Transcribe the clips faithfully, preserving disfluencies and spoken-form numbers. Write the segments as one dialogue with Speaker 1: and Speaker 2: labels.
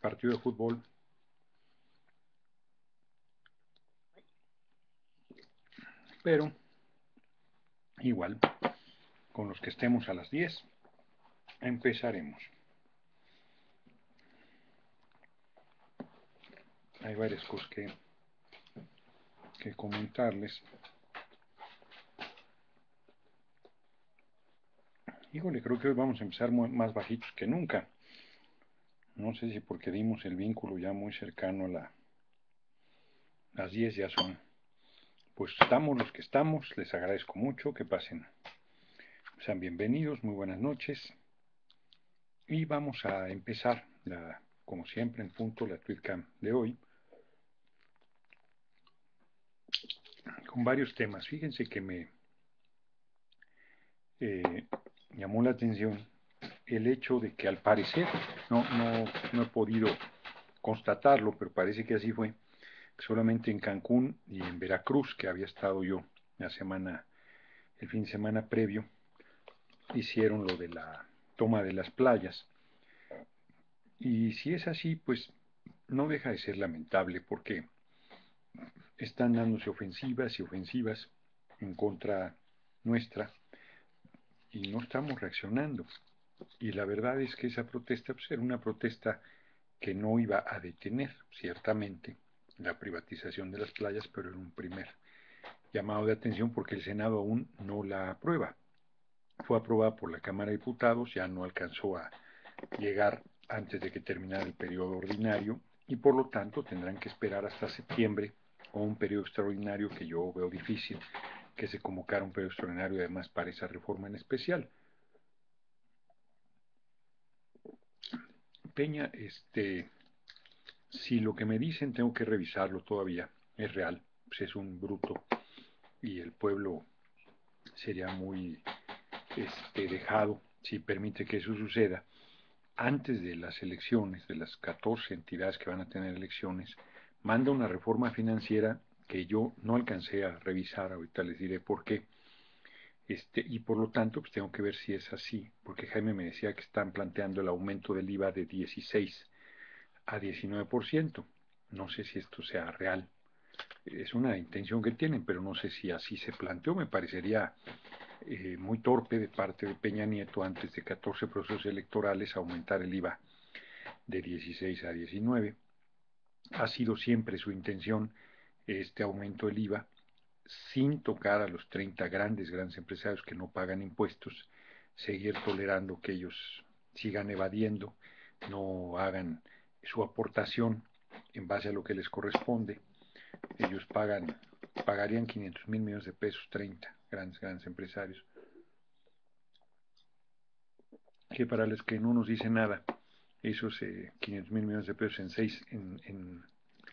Speaker 1: partido de fútbol. Pero igual, con los que estemos a las diez, empezaremos. Hay varias cosas que, que comentarles. Híjole, creo que hoy vamos a empezar muy, más bajitos que nunca. No sé si porque dimos el vínculo ya muy cercano a la, las diez ya son. Pues estamos los que estamos, les agradezco mucho, que pasen. Sean bienvenidos, muy buenas noches. Y vamos a empezar, la, como siempre, en punto, la TweetCam de hoy, con varios temas. Fíjense que me eh, llamó la atención el hecho de que al parecer, no, no, no he podido constatarlo, pero parece que así fue, solamente en Cancún y en Veracruz, que había estado yo la semana, el fin de semana previo, hicieron lo de la toma de las playas. Y si es así, pues no deja de ser lamentable porque están dándose ofensivas y ofensivas en contra nuestra y no estamos reaccionando. Y la verdad es que esa protesta pues, era una protesta que no iba a detener, ciertamente, la privatización de las playas, pero era un primer llamado de atención porque el Senado aún no la aprueba. Fue aprobada por la Cámara de Diputados, ya no alcanzó a llegar antes de que terminara el periodo ordinario y por lo tanto tendrán que esperar hasta septiembre o un periodo extraordinario que yo veo difícil que se convocara un periodo extraordinario además para esa reforma en especial. Peña, este, si lo que me dicen tengo que revisarlo todavía, es real, pues es un bruto y el pueblo sería muy este, dejado si permite que eso suceda. Antes de las elecciones, de las catorce entidades que van a tener elecciones, manda una reforma financiera que yo no alcancé a revisar, ahorita les diré por qué, este, y por lo tanto pues tengo que ver si es así, porque Jaime me decía que están planteando el aumento del IVA de dieciséis a diecinueve por ciento. No sé si esto sea real, es una intención que tienen, pero no sé si así se planteó, me parecería eh, muy torpe de parte de Peña Nieto antes de catorce procesos electorales aumentar el IVA de dieciséis a diecinueve. Ha sido siempre su intención este aumento del IVA sin tocar a los treinta grandes, grandes empresarios que no pagan impuestos, seguir tolerando que ellos sigan evadiendo, no hagan su aportación en base a lo que les corresponde. Ellos pagan, pagarían quinientos mil millones de pesos, treinta grandes, grandes empresarios, que para los que no nos dice nada, esos eh, quinientos mil millones de pesos en seis, en, en,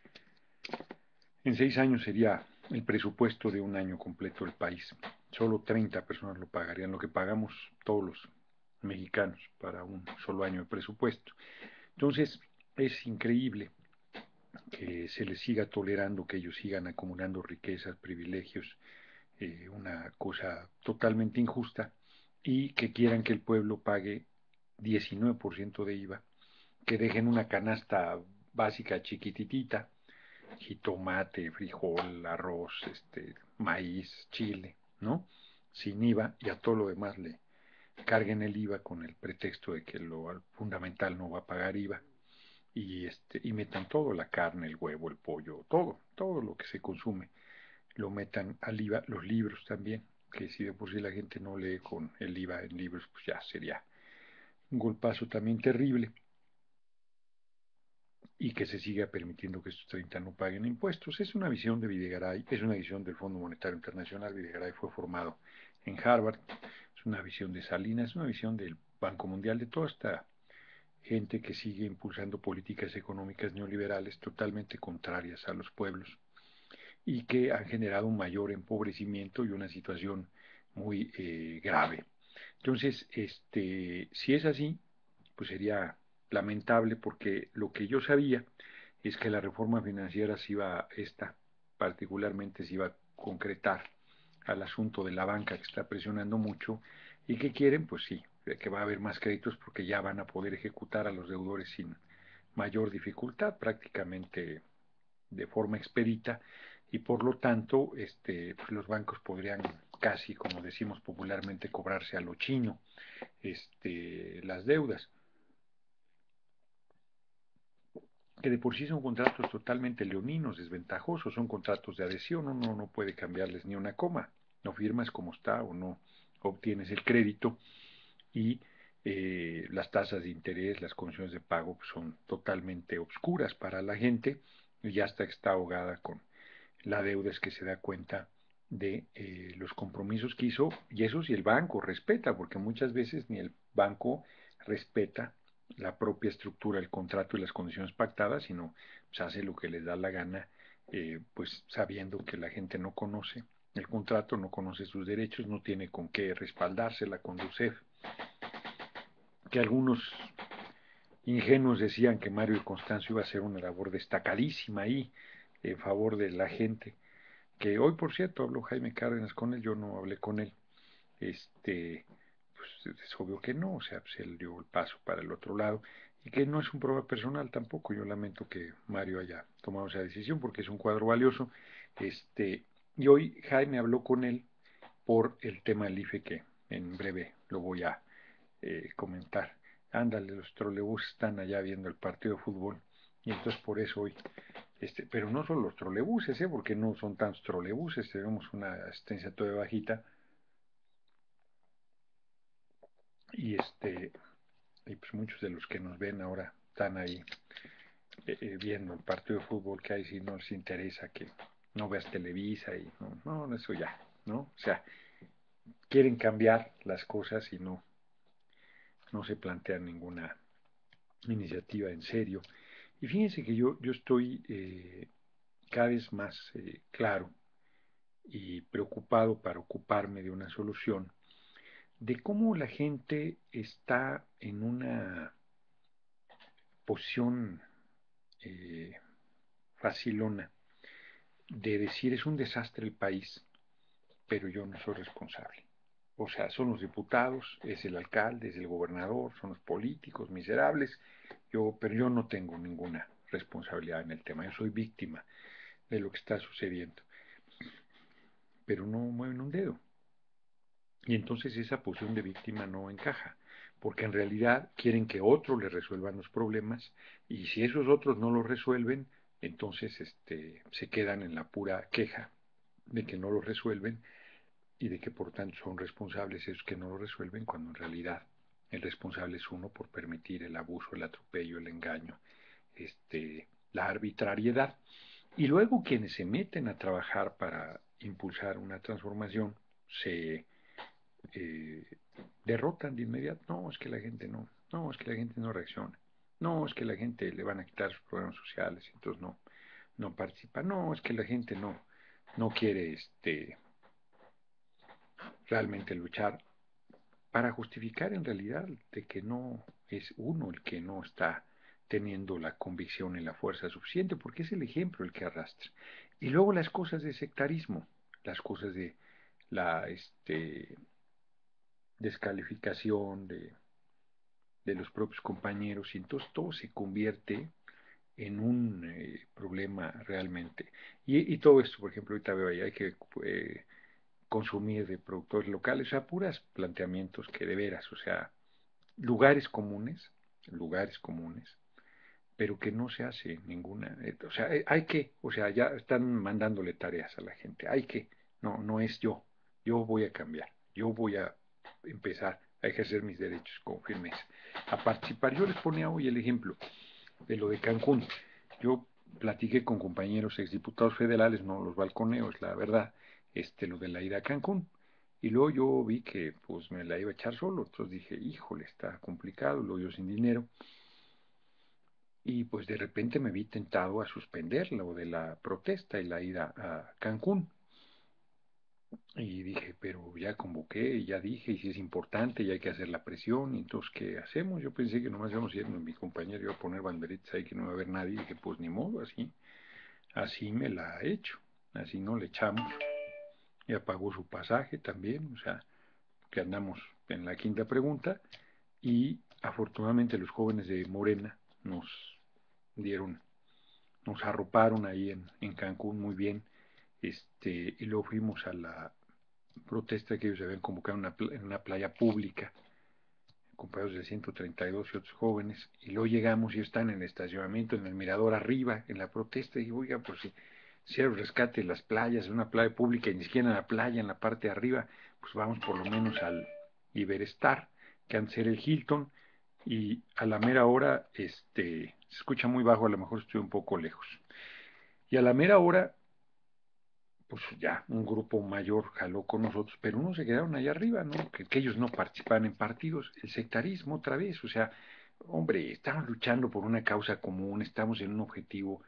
Speaker 1: en seis años sería el presupuesto de un año completo del país. Solo treinta personas lo pagarían, lo que pagamos todos los mexicanos para un solo año de presupuesto. Entonces, es increíble que se les siga tolerando, que ellos sigan acumulando riquezas, privilegios, eh, una cosa totalmente injusta, y que quieran que el pueblo pague diecinueve por ciento de IVA, que dejen una canasta básica chiquititita, jitomate, frijol, arroz, este, maíz, chile, ¿no? Sin IVA, y a todo lo demás le carguen el IVA con el pretexto de que lo fundamental no va a pagar IVA, y este y metan todo, la carne, el huevo, el pollo, todo, todo lo que se consume, lo metan al IVA, los libros también, que si de por sí la gente no lee con el IVA en libros, pues ya sería un golpazo también terrible, y que se siga permitiendo que estos treinta no paguen impuestos. Es una visión de Videgaray, es una visión del Fondo Monetario Internacional. Videgaray fue formado en Harvard, es una visión de Salinas, es una visión del Banco Mundial, de toda esta gente que sigue impulsando políticas económicas neoliberales totalmente contrarias a los pueblos y que han generado un mayor empobrecimiento y una situación muy eh, grave. Entonces, este, si es así, pues sería lamentable porque lo que yo sabía es que la reforma financiera se iba, esta particularmente se iba a concretar al asunto de la banca que está presionando mucho y que quieren, pues sí, que va a haber más créditos porque ya van a poder ejecutar a los deudores sin mayor dificultad, prácticamente de forma expedita, y por lo tanto este, pues los bancos podrían casi, como decimos popularmente, cobrarse a lo chino este, las deudas, que de por sí son contratos totalmente leoninos, desventajosos, son contratos de adhesión, uno no puede cambiarles ni una coma, no firmas como está o no obtienes el crédito, y eh, las tasas de interés, las condiciones de pago pues, son totalmente obscuras para la gente, y ya hasta está ahogada con la deuda es que se da cuenta de eh, los compromisos que hizo, y eso si el banco respeta, porque muchas veces ni el banco respeta la propia estructura del contrato y las condiciones pactadas, sino pues, hace lo que les da la gana, eh, pues sabiendo que la gente no conoce el contrato, no conoce sus derechos, no tiene con qué respaldarse la Conducef, que algunos ingenuos decían que Mario y Constancio iba a hacer una labor destacadísima ahí en favor de la gente, que hoy por cierto habló Jaime Cárdenas con él, yo no hablé con él, este, pues es obvio que no, o sea, pues él dio el paso para el otro lado, y que no es un problema personal tampoco, yo lamento que Mario haya tomado esa decisión porque es un cuadro valioso, este, y hoy Jaime habló con él por el tema del I F E que en breve lo voy a eh, comentar. Ándale, los trolebuses están allá viendo el partido de fútbol, y entonces por eso hoy este, pero no solo los trolebuses, ¿eh? Porque no son tantos trolebuses, tenemos una asistencia toda bajita, y este, y pues muchos de los que nos ven ahora están ahí eh, eh, viendo el partido de fútbol que hay, si no les interesa que no veas Televisa y no, no, eso ya, ¿no? O sea, quieren cambiar las cosas y no, no se plantean ninguna iniciativa en serio. Y fíjense que yo, yo estoy eh, cada vez más eh, claro y preocupado para ocuparme de una solución de cómo la gente está en una posición eh, facilona de decir es un desastre el país, pero yo no soy responsable. O sea, son los diputados, es el alcalde, es el gobernador, son los políticos miserables, yo, pero yo no tengo ninguna responsabilidad en el tema, yo soy víctima de lo que está sucediendo, pero no mueven un dedo. Y entonces esa posición de víctima no encaja, porque en realidad quieren que otros les resuelvan los problemas, y si esos otros no los resuelven, entonces este, se quedan en la pura queja de que no lo resuelven y de que por tanto son responsables esos que no lo resuelven, cuando en realidad el responsable es uno por permitir el abuso, el atropello, el engaño, este, la arbitrariedad. Y luego quienes se meten a trabajar para impulsar una transformación se eh, derrotan de inmediato. No, es que la gente no, no, es que la gente no reacciona. No, es que la gente le van a quitar sus programas sociales, entonces no, no participa. No, es que la gente no, no quiere este, realmente luchar para justificar en realidad de que no es uno el que no está teniendo la convicción y la fuerza suficiente, porque es el ejemplo el que arrastra. Y luego las cosas de sectarismo, las cosas de la este, descalificación de, de los propios compañeros, y entonces todo se convierte en un eh, problema realmente. Y, y, todo esto, por ejemplo, ahorita veo ahí, hay que eh, consumir de productores locales, o sea, puras planteamientos que de veras, o sea, lugares comunes, lugares comunes, pero que no se hace ninguna, eh, o sea, eh, hay que, o sea, ya están mandándole tareas a la gente, hay que, no, no es yo, yo voy a cambiar, yo voy a empezar a ejercer mis derechos con firmeza, a participar. Yo les ponía hoy el ejemplo de lo de Cancún. Yo platiqué con compañeros exdiputados federales, no los balconeo, es la verdad, este, lo de la ida a Cancún. Y luego yo vi que pues me la iba a echar solo, entonces dije, híjole, está complicado, luego yo sin dinero. Y pues de repente me vi tentado a suspender lo de la protesta y la ida a Cancún. Y dije, pero ya convoqué, ya dije, y si es importante, y hay que hacer la presión, y entonces, ¿qué hacemos? Yo pensé que nomás íbamos a ir, mi compañero iba a poner banderitas ahí que no iba a haber nadie, y dije, pues ni modo, así, así me la he hecho, así no le echamos. Y pagó su pasaje también, o sea, que andamos en la quinta pregunta, y afortunadamente los jóvenes de Morena nos dieron, nos arroparon ahí en, en Cancún muy bien, este, y luego fuimos a la protesta que ellos habían convocado en una, en una playa pública, compañeros de ciento treinta y dos y otros jóvenes, y luego llegamos y están en el estacionamiento, en el mirador arriba, en la protesta, y digo, oiga, pues si, si hay rescate en las playas, en una playa pública, y ni siquiera en la playa, en la parte de arriba, pues vamos por lo menos al Iberestar, que antes era el Hilton, y a la mera hora, este, se escucha muy bajo, a lo mejor estoy un poco lejos, y a la mera hora, pues ya un grupo mayor jaló con nosotros, pero unos se quedaron allá arriba, ¿no? Que, que ellos no participaban en partidos, el sectarismo otra vez, o sea, hombre, estamos luchando por una causa común, estamos en un objetivo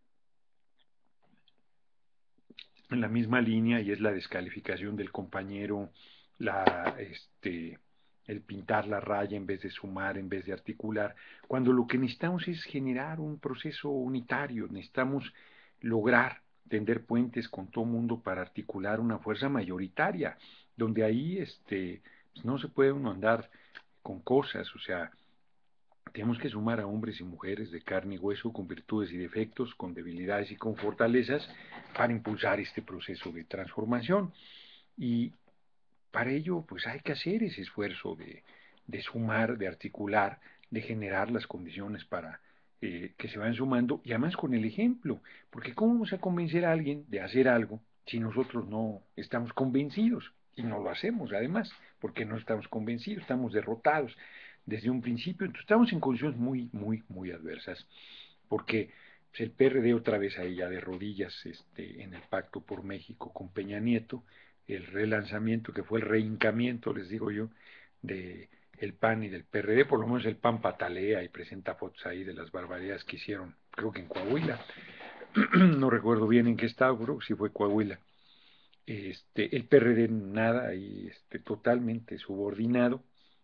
Speaker 1: en la misma línea y es la descalificación del compañero, la, este, el pintar la raya en vez de sumar, en vez de articular, cuando lo que necesitamos es generar un proceso unitario, necesitamos lograr tender puentes con todo mundo para articular una fuerza mayoritaria, donde ahí este, pues no se puede uno andar con cosas, o sea, tenemos que sumar a hombres y mujeres de carne y hueso, con virtudes y defectos, con debilidades y con fortalezas, para impulsar este proceso de transformación. Y para ello, pues hay que hacer ese esfuerzo de, de sumar, de articular, de generar las condiciones para eh, que se vayan sumando, y además con el ejemplo, porque ¿cómo vamos a convencer a alguien de hacer algo si nosotros no estamos convencidos? Y no lo hacemos, además, porque no estamos convencidos, estamos derrotados desde un principio, entonces estamos en condiciones muy, muy, muy adversas, porque pues, el P R D otra vez ahí ya de rodillas este, en el pacto por México con Peña Nieto, el relanzamiento que fue el rehincamiento, les digo yo, de el P A N y del P R D, por lo menos el P A N patalea y presenta fotos ahí de las barbaridades que hicieron, creo que en Coahuila, no recuerdo bien en qué estado, creo que sí fue Coahuila. Este, el P R D nada, ahí este, totalmente subordinado,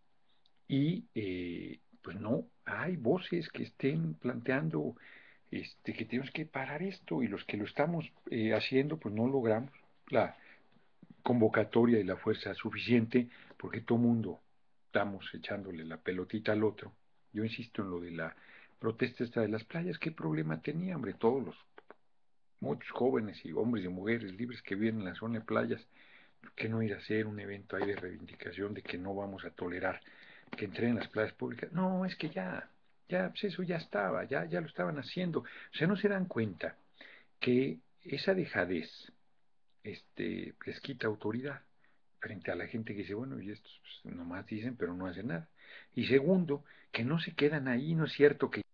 Speaker 1: y eh, pues no hay voces que estén planteando este, que tenemos que parar esto, y los que lo estamos eh, haciendo pues no logramos la convocatoria y la fuerza suficiente, porque todo mundo estamos echándole la pelotita al otro. Yo insisto en lo de la protesta esta de las playas, ¿qué problema tenía, hombre? Todos los, muchos jóvenes y hombres y mujeres libres que viven en la zona de playas, ¿por qué no ir a hacer un evento ahí de reivindicación de que no vamos a tolerar que entren en las playas públicas? No, es que ya, ya, pues eso ya estaba, ya, ya lo estaban haciendo. O sea, no se dan cuenta que esa dejadez este, les quita autoridad frente a la gente que dice, bueno, y estos pues, nomás dicen, pero no hacen nada. Y segundo, que no se quedan ahí, no es cierto que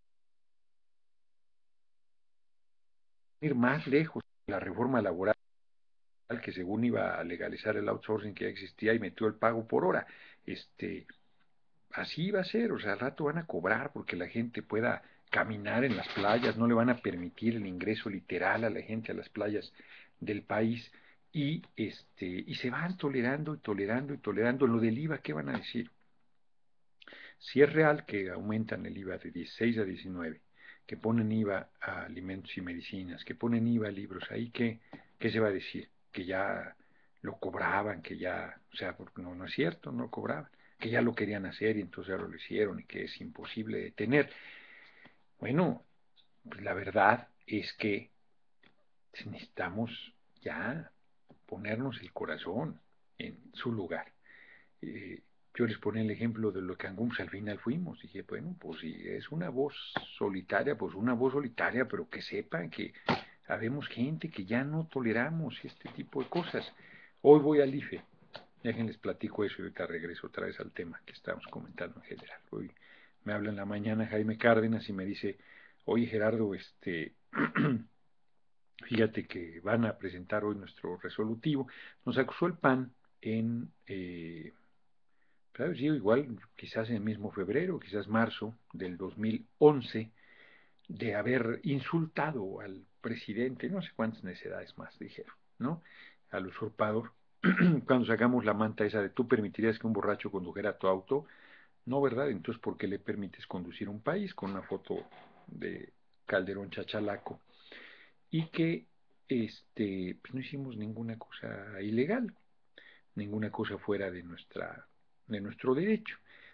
Speaker 1: ir más lejos, la reforma laboral que según iba a legalizar el outsourcing que ya existía y metió el pago por hora, este, así va a ser, o sea, al rato van a cobrar porque la gente pueda caminar en las playas, no le van a permitir el ingreso literal a la gente a las playas del país, y este y se van tolerando y tolerando y tolerando. Lo del IVA, ¿qué van a decir? Si es real que aumentan el IVA de dieciséis a diecinueve, que ponen IVA a alimentos y medicinas, que ponen IVA a libros, ahí qué, qué se va a decir, que ya lo cobraban, que ya, o sea, porque no, no es cierto, no cobraban, que ya lo querían hacer y entonces ahora lo hicieron y que es imposible detener. Bueno, pues la verdad es que necesitamos ya ponernos el corazón en su lugar. Eh, yo les ponía el ejemplo de lo que Cancún, pues al final fuimos. Dije, bueno, pues si es una voz solitaria, pues una voz solitaria, pero que sepan que habemos gente que ya no toleramos este tipo de cosas. Hoy voy al IFE, déjenles platico eso y ahorita regreso otra vez al tema que estábamos comentando en general. Hoy me habla en la mañana Jaime Cárdenas y me dice, oye Gerardo, este, fíjate que van a presentar hoy nuestro resolutivo. Nos acusó el P A N en, eh, claro, sí, igual, quizás en el mismo febrero, quizás marzo del dos mil once, de haber insultado al presidente, no sé cuántas necedades más dijeron, ¿no? Al usurpador. Cuando sacamos la manta esa de tú permitirías que un borracho condujera tu auto, no, ¿verdad? Entonces, ¿por qué le permites conducir un país con una foto de Calderón Chachalaco? Y que este, pues no hicimos ninguna cosa ilegal, ninguna cosa fuera de nuestra, de nuestro derecho.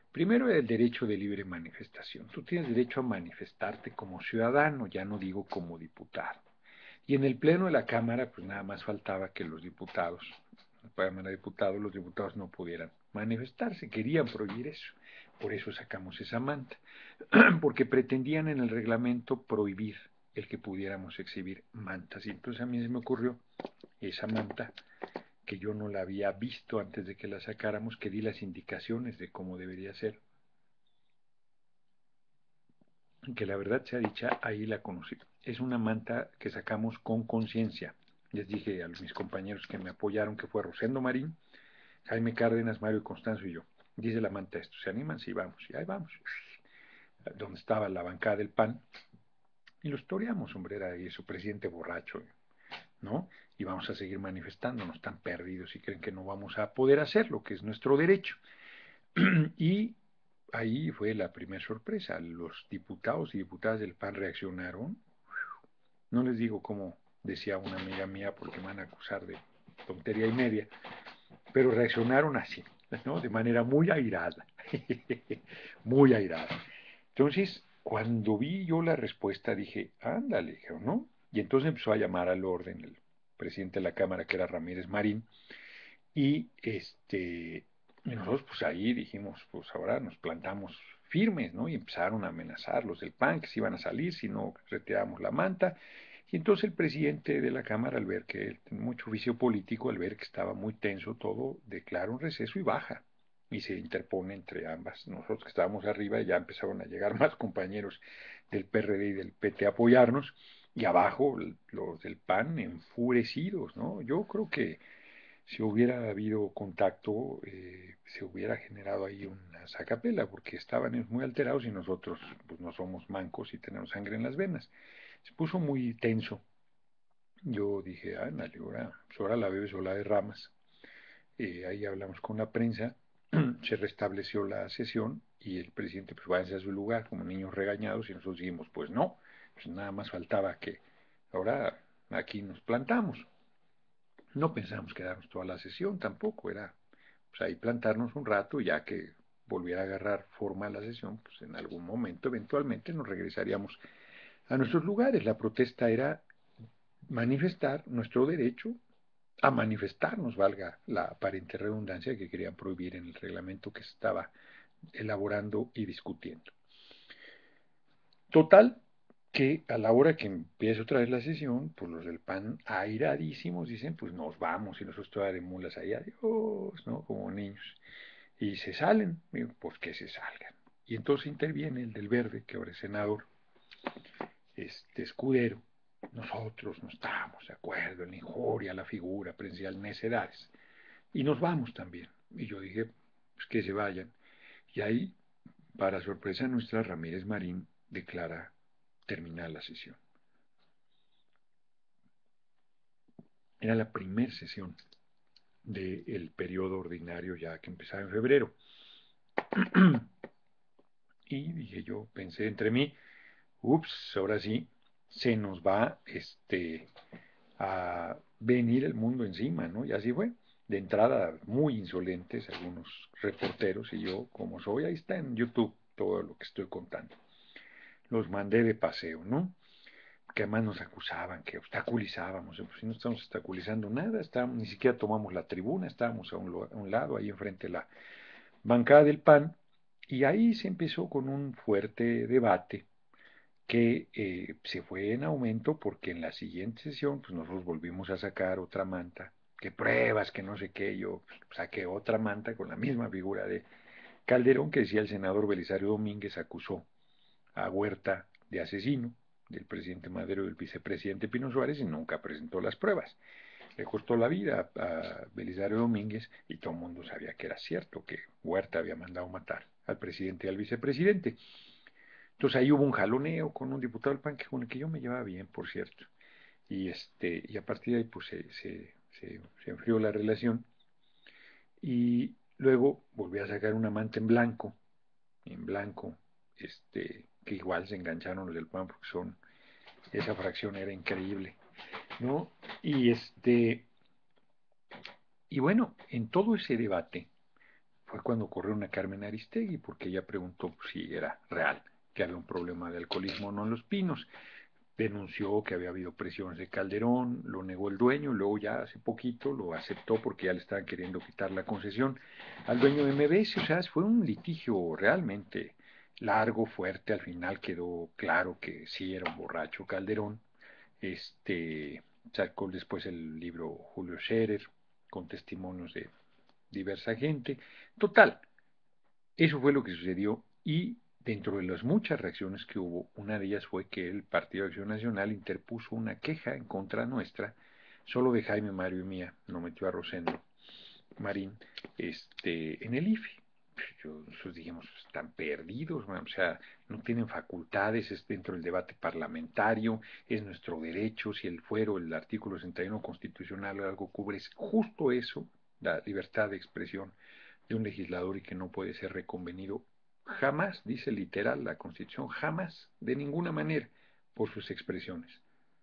Speaker 1: Primero, el derecho de libre manifestación. Tú tienes derecho a manifestarte como ciudadano, ya no digo como diputado. Y en el pleno de la Cámara, pues nada más faltaba que los diputados, la Cámara de Diputados, los diputados no pudieran manifestarse, querían prohibir eso. Por eso sacamos esa manta, porque pretendían en el reglamento prohibir el que pudiéramos exhibir mantas. Y entonces a mí se me ocurrió esa manta, que yo no la había visto antes de que la sacáramos, que di las indicaciones de cómo debería ser. Que la verdad sea dicha, ahí la conocí. Es una manta que sacamos con conciencia. Les dije a mis compañeros que me apoyaron, que fue Rosendo Marín, Jaime Cárdenas, Mario Constanzo y yo. Dice la manta esto, ¿se animan? Sí, vamos. Y ahí vamos. Donde estaba la bancada del P A N. Y los toreamos, hombre, era ahí su presidente borracho, ¿no? Y vamos a seguir manifestándonos, están perdidos y creen que no vamos a poder hacerlo, que es nuestro derecho. Y ahí fue la primera sorpresa. Los diputados y diputadas del P A N reaccionaron. No les digo como decía una amiga mía porque me van a acusar de tontería y media, pero reaccionaron así, ¿no? De manera muy airada, muy airada. Entonces, cuando vi yo la respuesta, dije, ándale, ¿no? Y entonces empezó a llamar al orden el presidente de la Cámara, que era Ramírez Marín, y este, y nosotros pues ahí dijimos, pues ahora nos plantamos firmes, ¿no? Y empezaron a amenazar los del P A N que se iban a salir si no retirábamos la manta. Y entonces el presidente de la Cámara, al ver que él tenía mucho vicio político, al ver que estaba muy tenso todo, declara un receso y baja. Y se interpone entre ambas. Nosotros que estábamos arriba ya empezaron a llegar más compañeros del P R D y del P T a apoyarnos. Y abajo los del P A N enfurecidos, ¿no? Yo creo que si hubiera habido contacto, eh, se hubiera generado ahí una sacapela, porque estaban ellos muy alterados y nosotros pues no somos mancos y tenemos sangre en las venas. Se puso muy tenso. Yo dije, ándale, ahora, pues ahora la bebes o la derramas. Eh, ahí hablamos con la prensa, se restableció la sesión y el presidente pues váyanse a su lugar como niños regañados y nosotros dijimos, pues no, pues nada más faltaba que ahora aquí nos plantamos. No pensamos quedarnos toda la sesión tampoco, era pues ahí plantarnos un rato, ya que volviera a agarrar forma la sesión, pues en algún momento eventualmente nos regresaríamos a nuestros lugares. La protesta era manifestar nuestro derecho a manifestarnos, valga la aparente redundancia que querían prohibir en el reglamento que se estaba elaborando y discutiendo. Total, que a la hora que empieza otra vez la sesión, pues los del P A N airadísimos dicen, pues nos vamos y nosotros todavía de mulas ahí, adiós, ¿no? Como niños. Y se salen, digo, pues que se salgan. Y entonces interviene el del verde, que ahora es senador, este Escudero. Nosotros no estábamos de acuerdo en la injuria, la figura presidencial, necedades. Y nos vamos también. Y yo dije, pues que se vayan. Y ahí, para sorpresa nuestra, Ramírez Marín declara terminar la sesión. Era la primera sesión del periodo ordinario ya que empezaba en febrero. Y dije yo, pensé entre mí, ups, ahora sí, se nos va este, a venir el mundo encima, ¿no? Y así fue. De entrada, muy insolentes algunos reporteros y yo, como soy, ahí está en YouTube todo lo que estoy contando. Los mandé de paseo, ¿no? Que además nos acusaban, que obstaculizábamos, pues si no estamos obstaculizando nada, estábamos, ni siquiera tomamos la tribuna, estábamos a un, a un lado, ahí enfrente de la bancada del P A N, y ahí se empezó con un fuerte debate que eh, se fue en aumento porque en la siguiente sesión pues nosotros volvimos a sacar otra manta, que pruebas, que no sé qué, yo pues, saqué otra manta con la misma figura de Calderón que decía el senador Belisario Domínguez acusó a Huerta de asesino del presidente Madero y del vicepresidente Pino Suárez y nunca presentó las pruebas. Le costó la vida a, a Belisario Domínguez y todo el mundo sabía que era cierto, que Huerta había mandado matar al presidente y al vicepresidente. Entonces ahí hubo un jaloneo con un diputado del P A N que, con el que yo me llevaba bien, por cierto. Y, este, y a partir de ahí pues se, se, se, se enfrió la relación. Y luego volví a sacar una manta en blanco, en blanco, este, que igual se engancharon los del P A N porque son, esa fracción era increíble, ¿no? Y este, y bueno, en todo ese debate fue cuando corrieron a Carmen Aristegui, porque ella preguntó si era real que había un problema de alcoholismo o no en Los Pinos. Denunció que había habido presiones de Calderón, lo negó el dueño, luego ya hace poquito lo aceptó porque ya le estaban queriendo quitar la concesión al dueño de M B S. O sea, fue un litigio realmente largo, fuerte. Al final quedó claro que sí era un borracho Calderón. Este sacó después el libro Julio Scherer con testimonios de diversa gente. Total, eso fue lo que sucedió y dentro de las muchas reacciones que hubo, una de ellas fue que el Partido de Acción Nacional interpuso una queja en contra nuestra, solo de Jaime, Mario y mía, no metió a Rosendo Marín, este, en el I F E. Yo, nosotros dijimos, están perdidos, man, o sea, no tienen facultades, es dentro del debate parlamentario, es nuestro derecho, si el fuero, el artículo sesenta y uno constitucional o algo cubre, es justo eso, la libertad de expresión de un legislador y que no puede ser reconvenido jamás, dice literal la Constitución, jamás, de ninguna manera, por sus expresiones.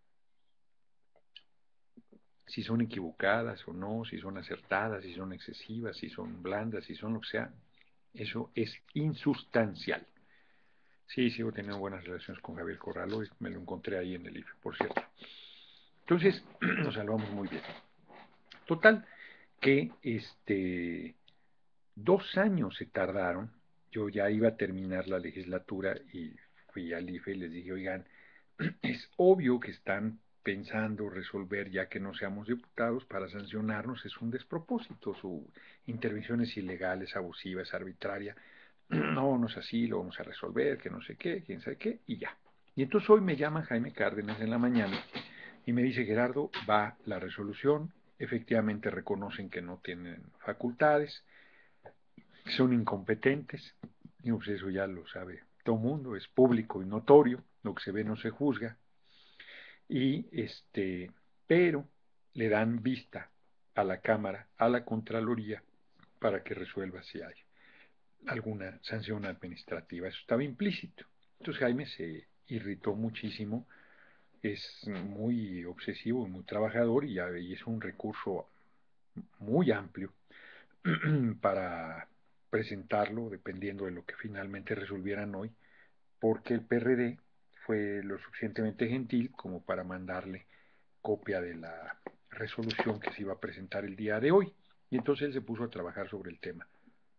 Speaker 1: Si son equivocadas o no, si son acertadas, si son excesivas, si son blandas, si son lo que sea, eso es insustancial. Sí, sigo teniendo buenas relaciones con Javier Corral, hoy me lo encontré ahí en el I F E, por cierto. Entonces, nos salvamos muy bien. Total, que este, dos años se tardaron, yo ya iba a terminar la legislatura y fui al I F E y les dije, oigan, es obvio que están pensando resolver ya que no seamos diputados para sancionarnos, es un despropósito, su intervención es ilegal, es abusiva, es arbitraria, no, no es así, lo vamos a resolver, que no sé qué, quién sabe qué, y ya. Y entonces hoy me llama Jaime Cárdenas en la mañana y me dice, Gerardo, va la resolución, efectivamente reconocen que no tienen facultades, son incompetentes, y pues eso ya lo sabe todo el mundo, es público y notorio, lo que se ve no se juzga, y este, pero le dan vista a la Cámara, a la Contraloría, para que resuelva si hay alguna sanción administrativa. Eso estaba implícito. Entonces Jaime se irritó muchísimo, es muy obsesivo y muy trabajador y, y es un recurso muy amplio para presentarlo, dependiendo de lo que finalmente resolvieran hoy, porque el P R D fue lo suficientemente gentil como para mandarle copia de la resolución que se iba a presentar el día de hoy. Y entonces él se puso a trabajar sobre el tema.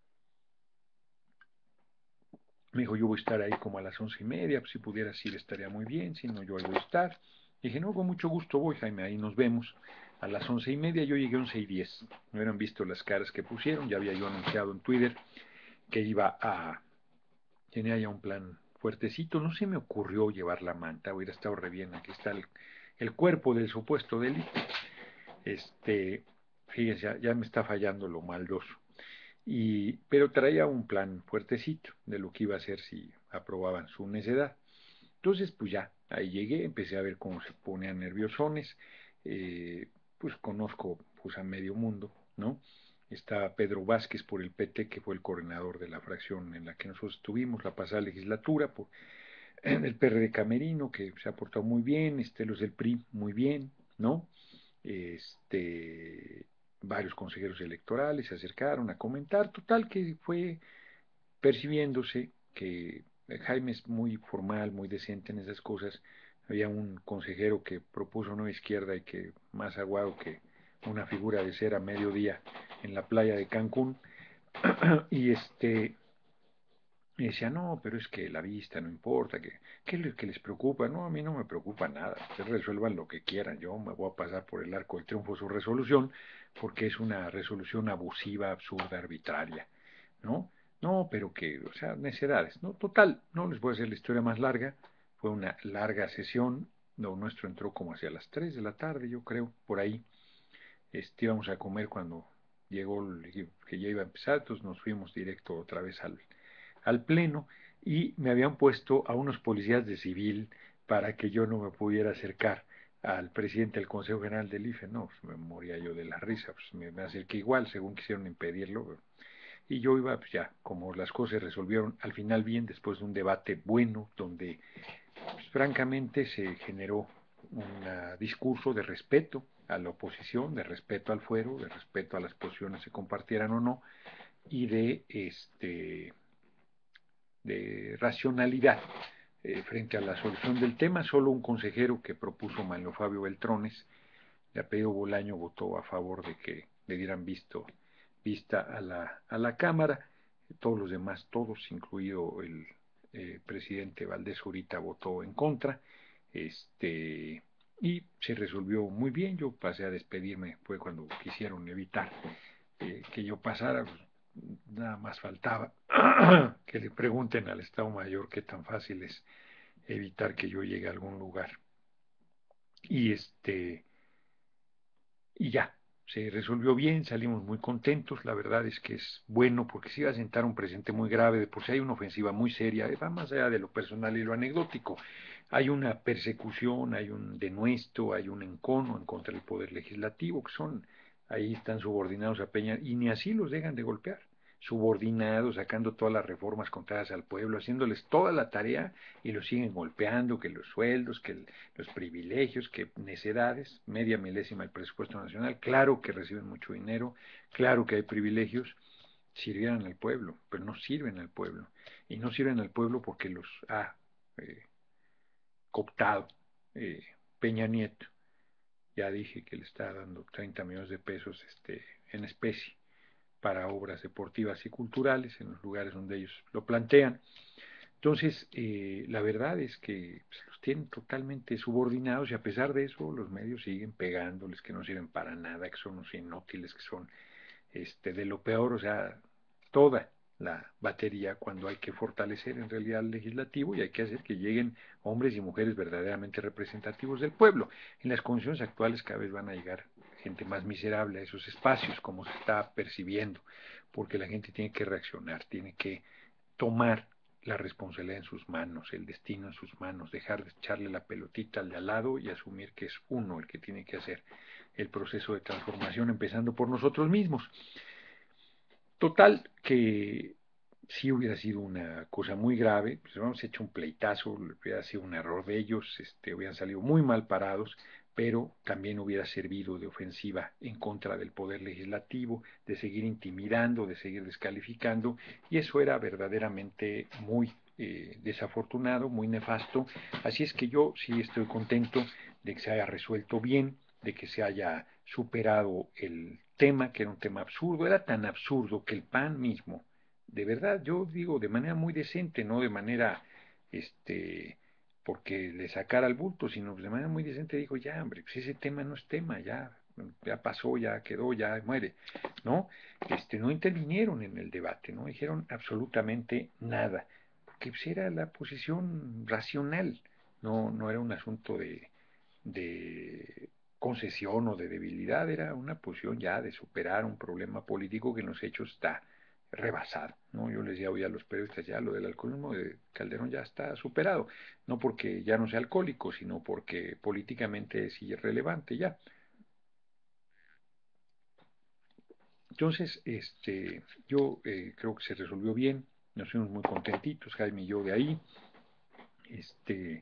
Speaker 1: Me dijo, yo voy a estar ahí como a las once y media, pues si pudieras ir estaría muy bien, si no, yo ahí voy a estar. Y dije, no, con mucho gusto voy, Jaime, ahí nos vemos. A las once y media yo llegué a once y diez. No hubieran visto las caras que pusieron, ya había yo anunciado en Twitter que iba a... Tenía ya un plan fuertecito, no se me ocurrió llevar la manta, hubiera estado re bien, aquí está el, el cuerpo del supuesto delito. Este, fíjense, ya, ya me está fallando lo maldoso. Y, pero traía un plan fuertecito de lo que iba a hacer si aprobaban su necedad. Entonces, pues ya, ahí llegué, empecé a ver cómo se ponían nerviosones, eh, pues conozco pues a medio mundo, ¿no? Está Pedro Vázquez por el P T, que fue el coordinador de la fracción en la que nosotros estuvimos la pasada legislatura, por el P R D Camerino, que se ha portado muy bien, este, los del P R I muy bien, ¿no? Este, varios consejeros electorales se acercaron a comentar, total que fue percibiéndose que Jaime es muy formal, muy decente en esas cosas. Había un consejero que propuso una izquierda y que más aguado que una figura de cera a mediodía en la playa de Cancún. Y este y decía, no, pero es que la vista no importa, que, ¿qué es lo que les preocupa? No, a mí no me preocupa nada, ustedes resuelvan lo que quieran, yo me voy a pasar por el arco del triunfo su resolución, porque es una resolución abusiva, absurda, arbitraria, ¿no? No, pero que, o sea, necedades, ¿no? Total, no les voy a hacer la historia más larga, fue una larga sesión, lo nuestro entró como hacia las tres de la tarde, yo creo, por ahí, este, íbamos a comer cuando llegó el, que ya iba a empezar, entonces nos fuimos directo otra vez al, al pleno y me habían puesto a unos policías de civil para que yo no me pudiera acercar al presidente del Consejo General del I F E. No, pues me moría yo de la risa, pues me, me acerqué igual, según quisieron impedirlo. Y yo iba, pues ya, como las cosas se resolvieron al final bien, después de un debate bueno, donde pues, francamente se generó un discurso de respeto a la oposición, de respeto al fuero, de respeto a las posiciones se compartieran o no, y de, este, de racionalidad eh, frente a la solución del tema. Solo un consejero que propuso Manlio Fabio Beltrones, de apellido Bolaño, votó a favor de que le dieran visto, vista a la, a la Cámara. Todos los demás, todos, incluido el eh, presidente Valdés Zurita, votó en contra. Este, y se resolvió muy bien. Yo pasé a despedirme, fue cuando quisieron evitar eh, que yo pasara, pues, nada más faltaba que le pregunten al Estado Mayor qué tan fácil es evitar que yo llegue a algún lugar. Y este, y ya, se resolvió bien, salimos muy contentos. La verdad es que es bueno porque se iba a sentar un presente muy grave, de por si hay una ofensiva muy seria, va más allá de lo personal y lo anecdótico. Hay una persecución, hay un denuesto, hay un encono en contra del Poder Legislativo, que son, ahí están subordinados a Peña, y ni así los dejan de golpear, subordinados, sacando todas las reformas contrarias al pueblo, haciéndoles toda la tarea, y los siguen golpeando, que los sueldos, que el, los privilegios, que necedades, media milésima del presupuesto nacional. Claro que reciben mucho dinero, claro que hay privilegios, sirvieran al pueblo, pero no sirven al pueblo, y no sirven al pueblo porque los ha eh, cooptado eh, Peña Nieto. Ya dije que le está dando treinta millones de pesos este, en especie para obras deportivas y culturales en los lugares donde ellos lo plantean. Entonces, eh, la verdad es que pues, los tienen totalmente subordinados, y a pesar de eso los medios siguen pegándoles que no sirven para nada, que son unos inútiles, que son este, de lo peor. O sea, toda la batería, cuando hay que fortalecer en realidad el legislativo y hay que hacer que lleguen hombres y mujeres verdaderamente representativos del pueblo. En las condiciones actuales cada vez van a llegar gente más miserable a esos espacios, como se está percibiendo, porque la gente tiene que reaccionar, tiene que tomar la responsabilidad en sus manos, el destino en sus manos, dejar de echarle la pelotita al de al lado y asumir que es uno el que tiene que hacer el proceso de transformación, empezando por nosotros mismos. Total, que si hubiera sido una cosa muy grave, pues hemos hecho un pleitazo, hubiera sido un error de ellos, este, hubieran salido muy mal parados, pero también hubiera servido de ofensiva en contra del poder legislativo, de seguir intimidando, de seguir descalificando, y eso era verdaderamente muy eh, desafortunado, muy nefasto. Así es que yo sí estoy contento de que se haya resuelto bien, de que se haya superado el tema, que era un tema absurdo. Era tan absurdo que el P A N mismo, de verdad, yo digo de manera muy decente, no de manera, este, porque le sacara el bulto, sino de manera muy decente dijo: ya, hombre, pues ese tema no es tema, ya, ya pasó, ya quedó, ya muere, ¿no? Este, no intervinieron en el debate, no dijeron absolutamente nada, porque pues, era la posición racional, no, no era un asunto de, de concesión o de debilidad, era una posición ya de superar un problema político que en los hechos está rebasado, ¿no? Yo les decía hoy a los periodistas: ya lo del alcoholismo de Calderón ya está superado, no porque ya no sea alcohólico, sino porque políticamente es irrelevante ya. Entonces, este, yo eh, creo que se resolvió bien, nos fuimos muy contentitos, Jaime y yo, de ahí. Este,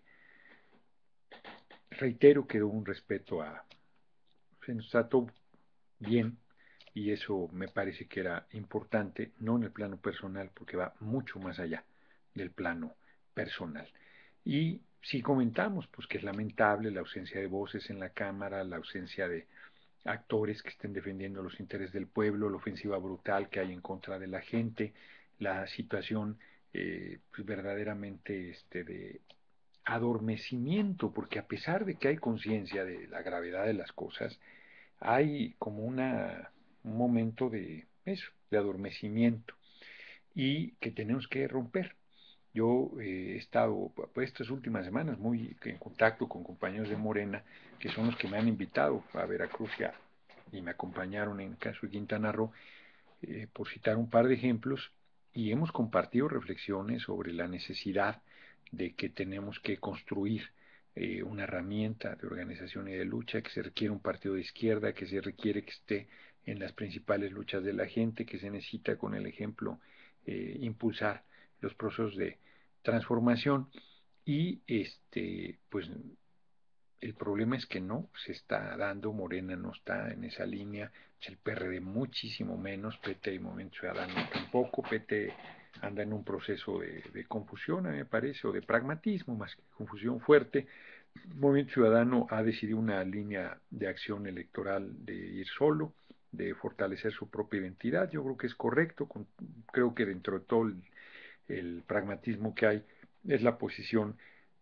Speaker 1: reitero que hubo un respeto a, se nos trató bien, y eso me parece que era importante, no en el plano personal, porque va mucho más allá del plano personal. Y si comentamos, pues que es lamentable la ausencia de voces en la Cámara, la ausencia de actores que estén defendiendo los intereses del pueblo, la ofensiva brutal que hay en contra de la gente, la situación eh, pues verdaderamente este, de adormecimiento, porque a pesar de que hay conciencia de la gravedad de las cosas, hay como una, un momento de eso, de adormecimiento, y que tenemos que romper. Yo eh, he estado pues, estas últimas semanas muy en contacto con compañeros de Morena, que son los que me han invitado a Veracruz y, a, y me acompañaron en el caso de Quintana Roo, eh, por citar un par de ejemplos, y hemos compartido reflexiones sobre la necesidad de que tenemos que construir eh, una herramienta de organización y de lucha, que se requiere un partido de izquierda, que se requiere que esté en las principales luchas de la gente, que se necesita con el ejemplo eh, impulsar los procesos de transformación, y este pues el problema problema es que no se está dando, Morena no está en esa línea, el P R D muchísimo menos, P T y Movimiento Ciudadano tampoco, P T anda en un proceso de, de confusión, a mí me parece, o de pragmatismo, más que confusión fuerte. Movimiento Ciudadano ha decidido una línea de acción electoral de ir solo, de fortalecer su propia identidad. Yo creo que es correcto, con, creo que dentro de todo el, el pragmatismo que hay es la posición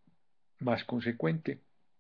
Speaker 1: más consecuente,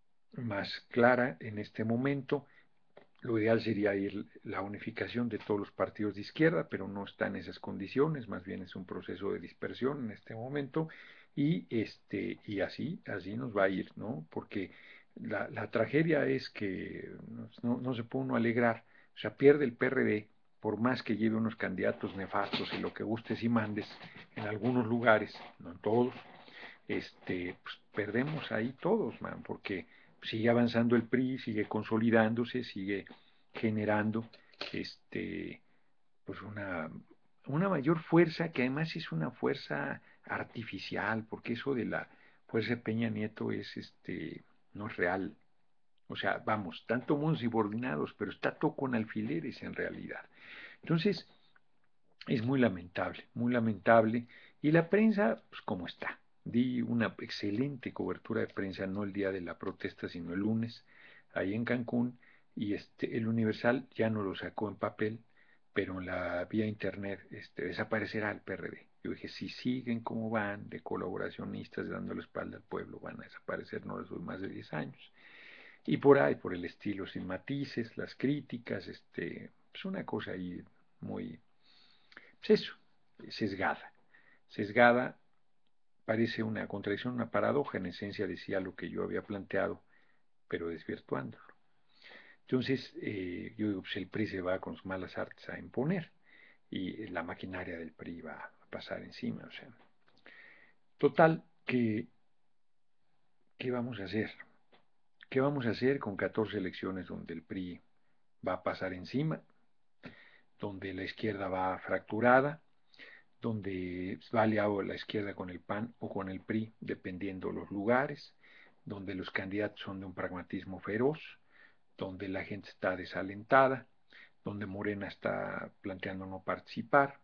Speaker 1: más clara en este momento. Lo ideal sería ir la unificación de todos los partidos de izquierda, pero no está en esas condiciones, más bien es un proceso de dispersión en este momento, y este, y así, así nos va a ir, ¿no? Porque la, la tragedia es que no, no se puede uno alegrar, o sea, pierde el P R D, por más que lleve unos candidatos nefastos y lo que gustes y mandes en algunos lugares, no en todos, este, pues perdemos ahí todos, man, porque sigue avanzando el P R I, sigue consolidándose, sigue generando este, pues una, una mayor fuerza, que además es una fuerza artificial, porque eso de la fuerza de Peña Nieto es este, no es real. O sea, vamos, están todos subordinados, pero está todo con alfileres en realidad. Entonces, es muy lamentable, muy lamentable. Y la prensa, pues como está. Di una excelente cobertura de prensa, no el día de la protesta, sino el lunes, ahí en Cancún, y este, el Universal ya no lo sacó en papel, pero en la vía internet este, desaparecerá el P R D. Yo dije, si siguen como van, de colaboracionistas dando la espalda al pueblo, van a desaparecer, no les doy más de diez años. Y por ahí, por el estilo, sin matices, las críticas, este, pues una cosa ahí muy, pues eso, sesgada. Sesgada parece una contradicción, una paradoja, en esencia decía lo que yo había planteado, pero desvirtuándolo. Entonces, eh, yo digo, pues el P R I se va con sus malas artes a imponer y la maquinaria del P R I va a pasar encima. O sea, total, que, ¿qué vamos a hacer? ¿Qué vamos a hacer con catorce elecciones donde el P R I va a pasar encima, donde la izquierda va fracturada, donde va aliado la izquierda con el P A N o con el P R I, dependiendo los lugares, donde los candidatos son de un pragmatismo feroz, donde la gente está desalentada, donde Morena está planteando no participar?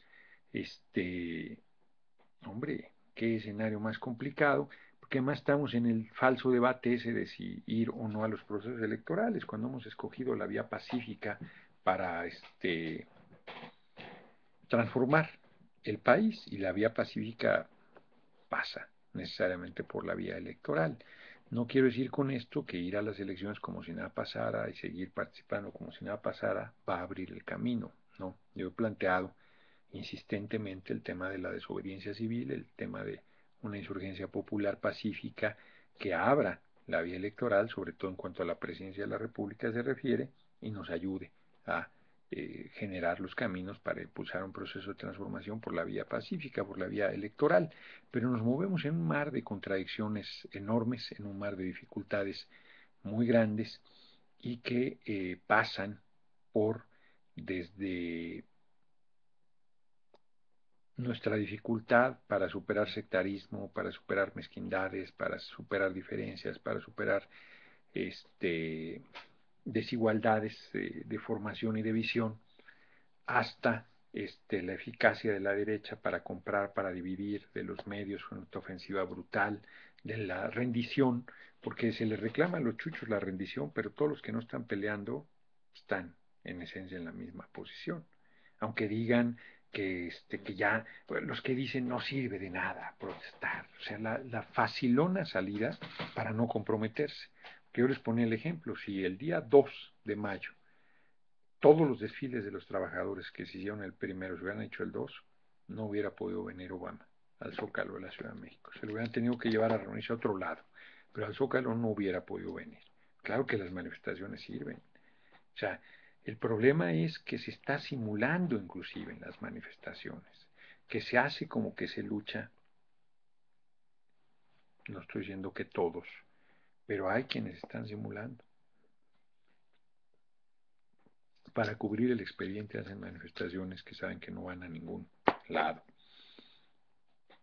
Speaker 1: Este, hombre, qué escenario más complicado, porque además estamos en el falso debate ese de si ir o no a los procesos electorales, cuando hemos escogido la vía pacífica para este, transformar el país, y la vía pacífica pasa necesariamente por la vía electoral. No quiero decir con esto que ir a las elecciones como si nada pasara y seguir participando como si nada pasara va a abrir el camino. No, yo he planteado insistentemente el tema de la desobediencia civil, el tema de una insurgencia popular pacífica que abra la vía electoral, sobre todo en cuanto a la presidencia de la República se refiere, y nos ayude a eh, generar los caminos para impulsar un proceso de transformación por la vía pacífica, por la vía electoral. Pero nos movemos en un mar de contradicciones enormes, en un mar de dificultades muy grandes, y que eh, pasan por desde nuestra dificultad para superar sectarismo, para superar mezquindades, para superar diferencias, para superar este, desigualdades de, de formación y de visión, hasta este, la eficacia de la derecha para comprar, para dividir, de los medios, con esta ofensiva brutal, de la rendición, porque se les reclama a los chuchos la rendición, pero todos los que no están peleando están en esencia en la misma posición. Aunque digan que, este, que ya, pues, los que dicen no sirve de nada protestar, o sea, la, la facilona salida para no comprometerse. Que yo les ponía el ejemplo, si el día dos de mayo todos los desfiles de los trabajadores que se hicieron el primero se hubieran hecho el dos, no hubiera podido venir Obama al Zócalo de la Ciudad de México. Se lo hubieran tenido que llevar a reunirse a otro lado, pero al Zócalo no hubiera podido venir. Claro que las manifestaciones sirven. O sea, el problema es que se está simulando inclusive en las manifestaciones, que se hace como que se lucha. No estoy diciendo que todos, pero hay quienes están simulando. Para cubrir el expediente hacen manifestaciones que saben que no van a ningún lado.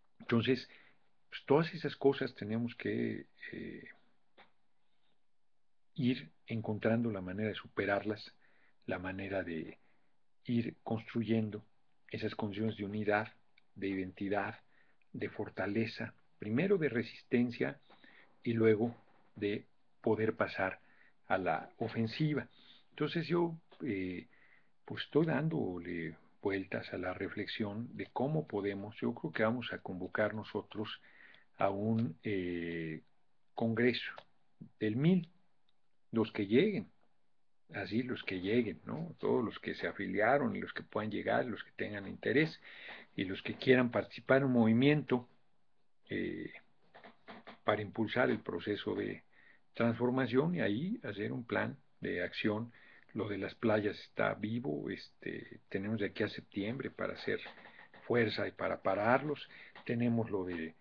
Speaker 1: Entonces, pues todas esas cosas tenemos que eh, ir encontrando la manera de superarlas, la manera de ir construyendo esas condiciones de unidad, de identidad, de fortaleza, primero de resistencia y luego de poder pasar a la ofensiva. Entonces yo eh, pues estoy dándole vueltas a la reflexión de cómo podemos, yo creo que vamos a convocar nosotros a un eh, congreso del mil, los que lleguen, así los que lleguen, ¿no? Todos los que se afiliaron y los que puedan llegar, los que tengan interés y los que quieran participar en un movimiento eh, para impulsar el proceso de transformación y ahí hacer un plan de acción. Lo de las playas está vivo, este, tenemos de aquí a septiembre para hacer fuerza y para pararlos. Tenemos lo de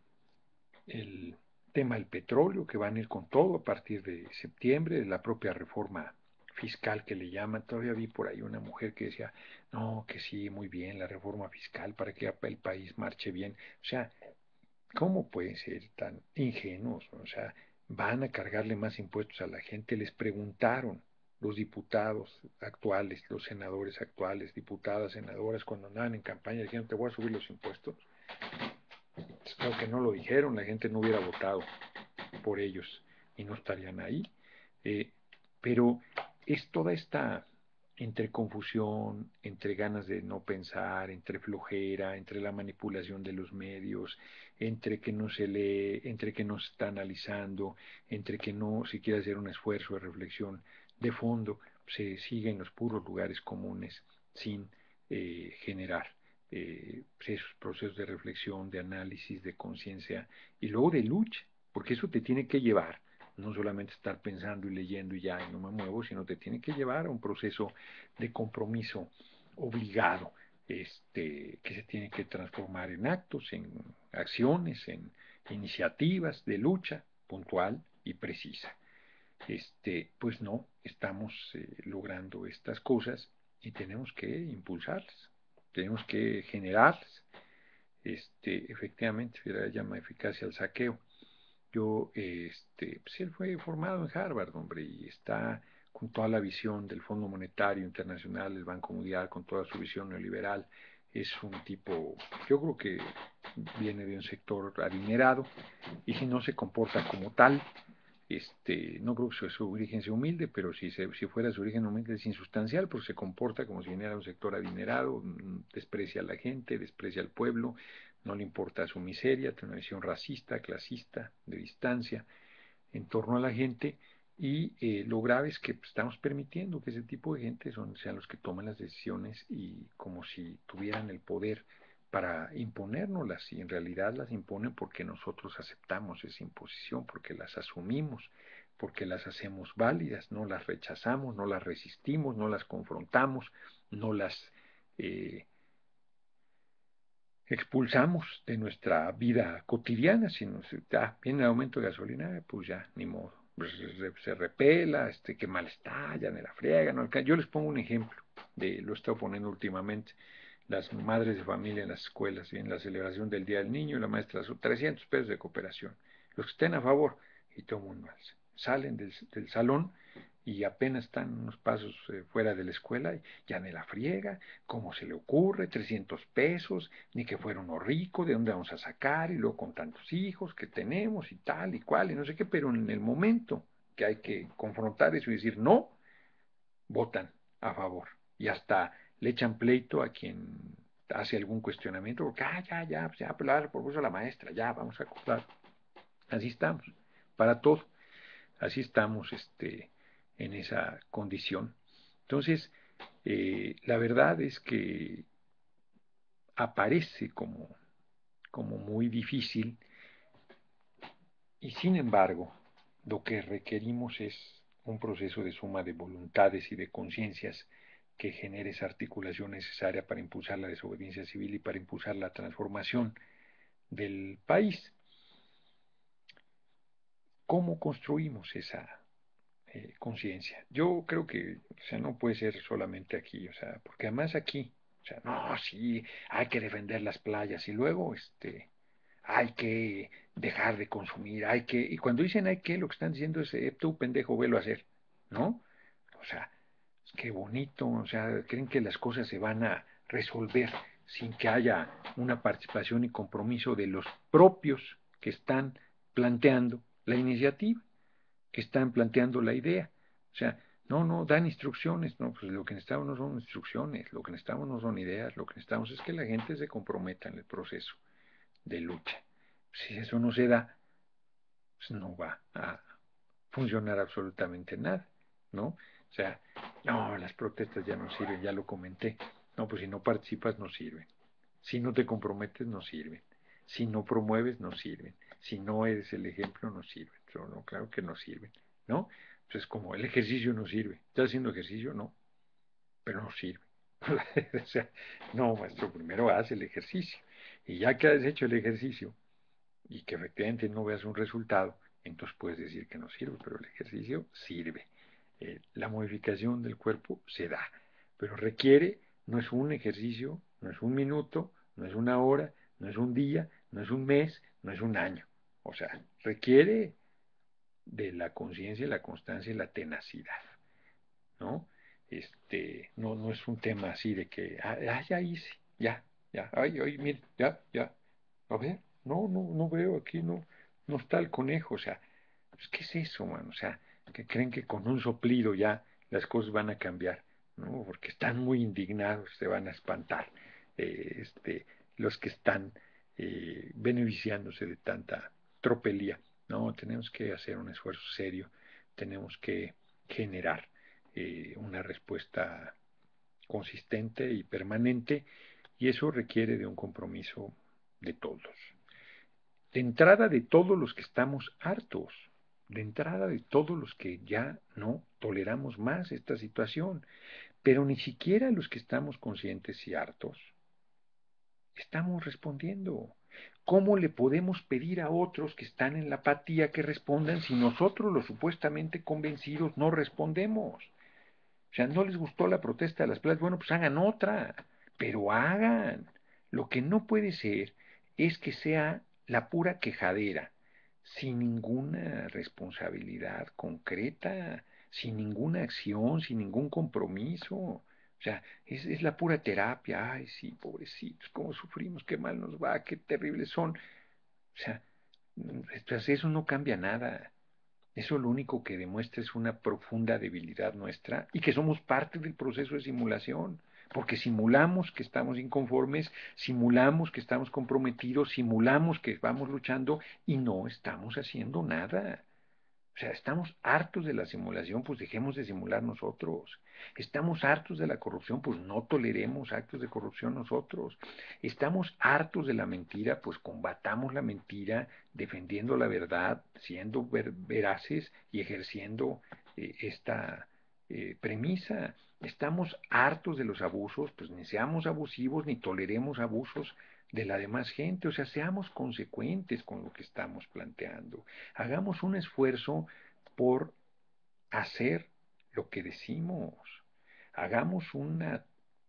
Speaker 1: el tema del petróleo, que van a ir con todo a partir de septiembre, de la propia reforma fiscal que le llaman. Todavía vi por ahí una mujer que decía, no, que sí, muy bien, la reforma fiscal para que el país marche bien. O sea, ¿cómo pueden ser tan ingenuos? O sea, van a cargarle más impuestos a la gente. Les preguntaron los diputados actuales, los senadores actuales, diputadas, senadoras, cuando andaban en campaña, dijeron, te voy a subir los impuestos. Pues claro que no lo dijeron, la gente no hubiera votado por ellos y no estarían ahí. Eh, pero es toda esta entre confusión, entre ganas de no pensar, entre flojera, entre la manipulación de los medios, entre que no se lee, entre que no se está analizando, entre que no se quiere hacer un esfuerzo de reflexión de fondo, se siguen los puros lugares comunes sin eh, generar eh, esos procesos de reflexión, de análisis, de conciencia y luego de lucha, porque eso te tiene que llevar, no solamente estar pensando y leyendo y ya y no me muevo, sino te tiene que llevar a un proceso de compromiso obligado, este, que se tiene que transformar en actos, en acciones, en iniciativas de lucha puntual y precisa. Este, pues no, estamos eh, logrando estas cosas y tenemos que impulsarlas, tenemos que generarlas. Este, efectivamente, se le llama eficacia al saqueo. Yo, este, pues él fue formado en Harvard, hombre, y está con toda la visión del Fondo Monetario Internacional, el Banco Mundial, con toda su visión neoliberal. Es un tipo, yo creo que viene de un sector adinerado y si no se comporta como tal, este, no creo que su, su origen sea humilde, pero si, se, si fuera su origen humilde es insustancial, porque se comporta como si viniera de un sector adinerado, mm, desprecia a la gente, desprecia al pueblo, no le importa su miseria, tiene una visión racista, clasista, de distancia en torno a la gente, y eh, lo grave es que pues, estamos permitiendo que ese tipo de gente son, sean los que toman las decisiones y como si tuvieran el poder para imponérnoslas, y en realidad las imponen porque nosotros aceptamos esa imposición, porque las asumimos, porque las hacemos válidas, no las rechazamos, no las resistimos, no las confrontamos, no las eh, expulsamos de nuestra vida cotidiana, si nos, ah, viene el aumento de gasolina, pues ya, ni modo, pues, se, se repela, este, qué mal está, ya me la friega, no alcanza. Yo les pongo un ejemplo, de, lo he estado poniendo últimamente, las madres de familia en las escuelas, y en la celebración del Día del Niño, y la maestra, son trescientos pesos de cooperación, los que estén a favor, y todo el mundo salen del, del salón, y apenas están unos pasos eh, fuera de la escuela, y ya me la friega, ¿cómo se le ocurre? trescientos pesos, ni que fuera uno rico, ¿de dónde vamos a sacar? Y luego con tantos hijos que tenemos y tal y cual, y no sé qué, pero en el momento que hay que confrontar eso y decir no, votan a favor. Y hasta le echan pleito a quien hace algún cuestionamiento, porque, ah, ya, ya, pues ya, hablar, propuso la maestra, ya, vamos a acordar. Así estamos, para todo. Así estamos este, en esa condición. Entonces, eh, la verdad es que aparece como, como muy difícil y sin embargo, lo que requerimos es un proceso de suma de voluntades y de conciencias que genere esa articulación necesaria para impulsar la desobediencia civil y para impulsar la transformación del país. ¿Cómo construimos esa eh, conciencia? Yo creo que, o sea, no puede ser solamente aquí, o sea, porque además aquí, o sea, no, sí, hay que defender las playas y luego, este, hay que dejar de consumir, hay que, y cuando dicen hay que, lo que están diciendo es, eh, tú pendejo, velo a hacer, ¿no? O sea, qué bonito, o sea, creen que las cosas se van a resolver sin que haya una participación y compromiso de los propios que están planteando la iniciativa, que están planteando la idea. O sea, no, no, dan instrucciones, no, pues lo que necesitamos no son instrucciones, lo que necesitamos no son ideas, lo que necesitamos es que la gente se comprometa en el proceso de lucha. Si eso no se da, pues no va a funcionar absolutamente nada, ¿no? O sea, no, las protestas ya no sirven, ya lo comenté. No, pues si no participas no sirven. Si no te comprometes no sirven. Si no promueves no sirven. Si no eres el ejemplo no sirven. No, no, claro que no sirven, ¿no? Pues es como el ejercicio no sirve. ¿Estás haciendo ejercicio? No, pero no sirve. O sea, no, maestro, primero haz el ejercicio. Y ya que has hecho el ejercicio, y que efectivamente no veas un resultado, entonces puedes decir que no sirve, pero el ejercicio sirve. Eh, la modificación del cuerpo se da, pero requiere, no es un ejercicio, no es un minuto, no es una hora, no es un día, no es un mes, no es un año. O sea, requiere de la conciencia, la constancia y la tenacidad, ¿no? Este, no, no es un tema así de que, ah, ah, ya hice, ya, ya, ay, ay, mire, ya, ya, a ver, no, no, no veo aquí, no, no está el conejo, o sea, pues, ¿qué es eso, man? O sea, que creen que con un soplido ya las cosas van a cambiar, ¿no? Porque están muy indignados, se van a espantar, eh, este, los que están eh, beneficiándose de tanta tropelía. No, tenemos que hacer un esfuerzo serio, tenemos que generar eh, una respuesta consistente y permanente, y eso requiere de un compromiso de todos. De entrada de todos los que estamos hartos, de entrada de todos los que ya no toleramos más esta situación, pero ni siquiera los que estamos conscientes y hartos estamos respondiendo. ¿Cómo le podemos pedir a otros que están en la apatía que respondan si nosotros los supuestamente convencidos no respondemos? O sea, no les gustó la protesta de las playas, bueno, pues hagan otra, pero hagan. Lo que no puede ser es que sea la pura quejadera, sin ninguna responsabilidad concreta, sin ninguna acción, sin ningún compromiso. O sea, es, es la pura terapia. Ay, sí, pobrecitos, cómo sufrimos, qué mal nos va, qué terribles son. O sea, pues eso no cambia nada. Eso lo único que demuestra es una profunda debilidad nuestra y que somos parte del proceso de simulación, porque simulamos que estamos inconformes, simulamos que estamos comprometidos, simulamos que vamos luchando y no estamos haciendo nada. O sea, estamos hartos de la simulación, pues dejemos de simular nosotros. Estamos hartos de la corrupción, pues no toleremos actos de corrupción nosotros. Estamos hartos de la mentira, pues combatamos la mentira, defendiendo la verdad, siendo ver, veraces y ejerciendo eh, esta eh, premisa. Estamos hartos de los abusos, pues ni seamos abusivos ni toleremos abusos de la demás gente. O sea, seamos consecuentes con lo que estamos planteando. Hagamos un esfuerzo por hacer lo que decimos. Hagamos una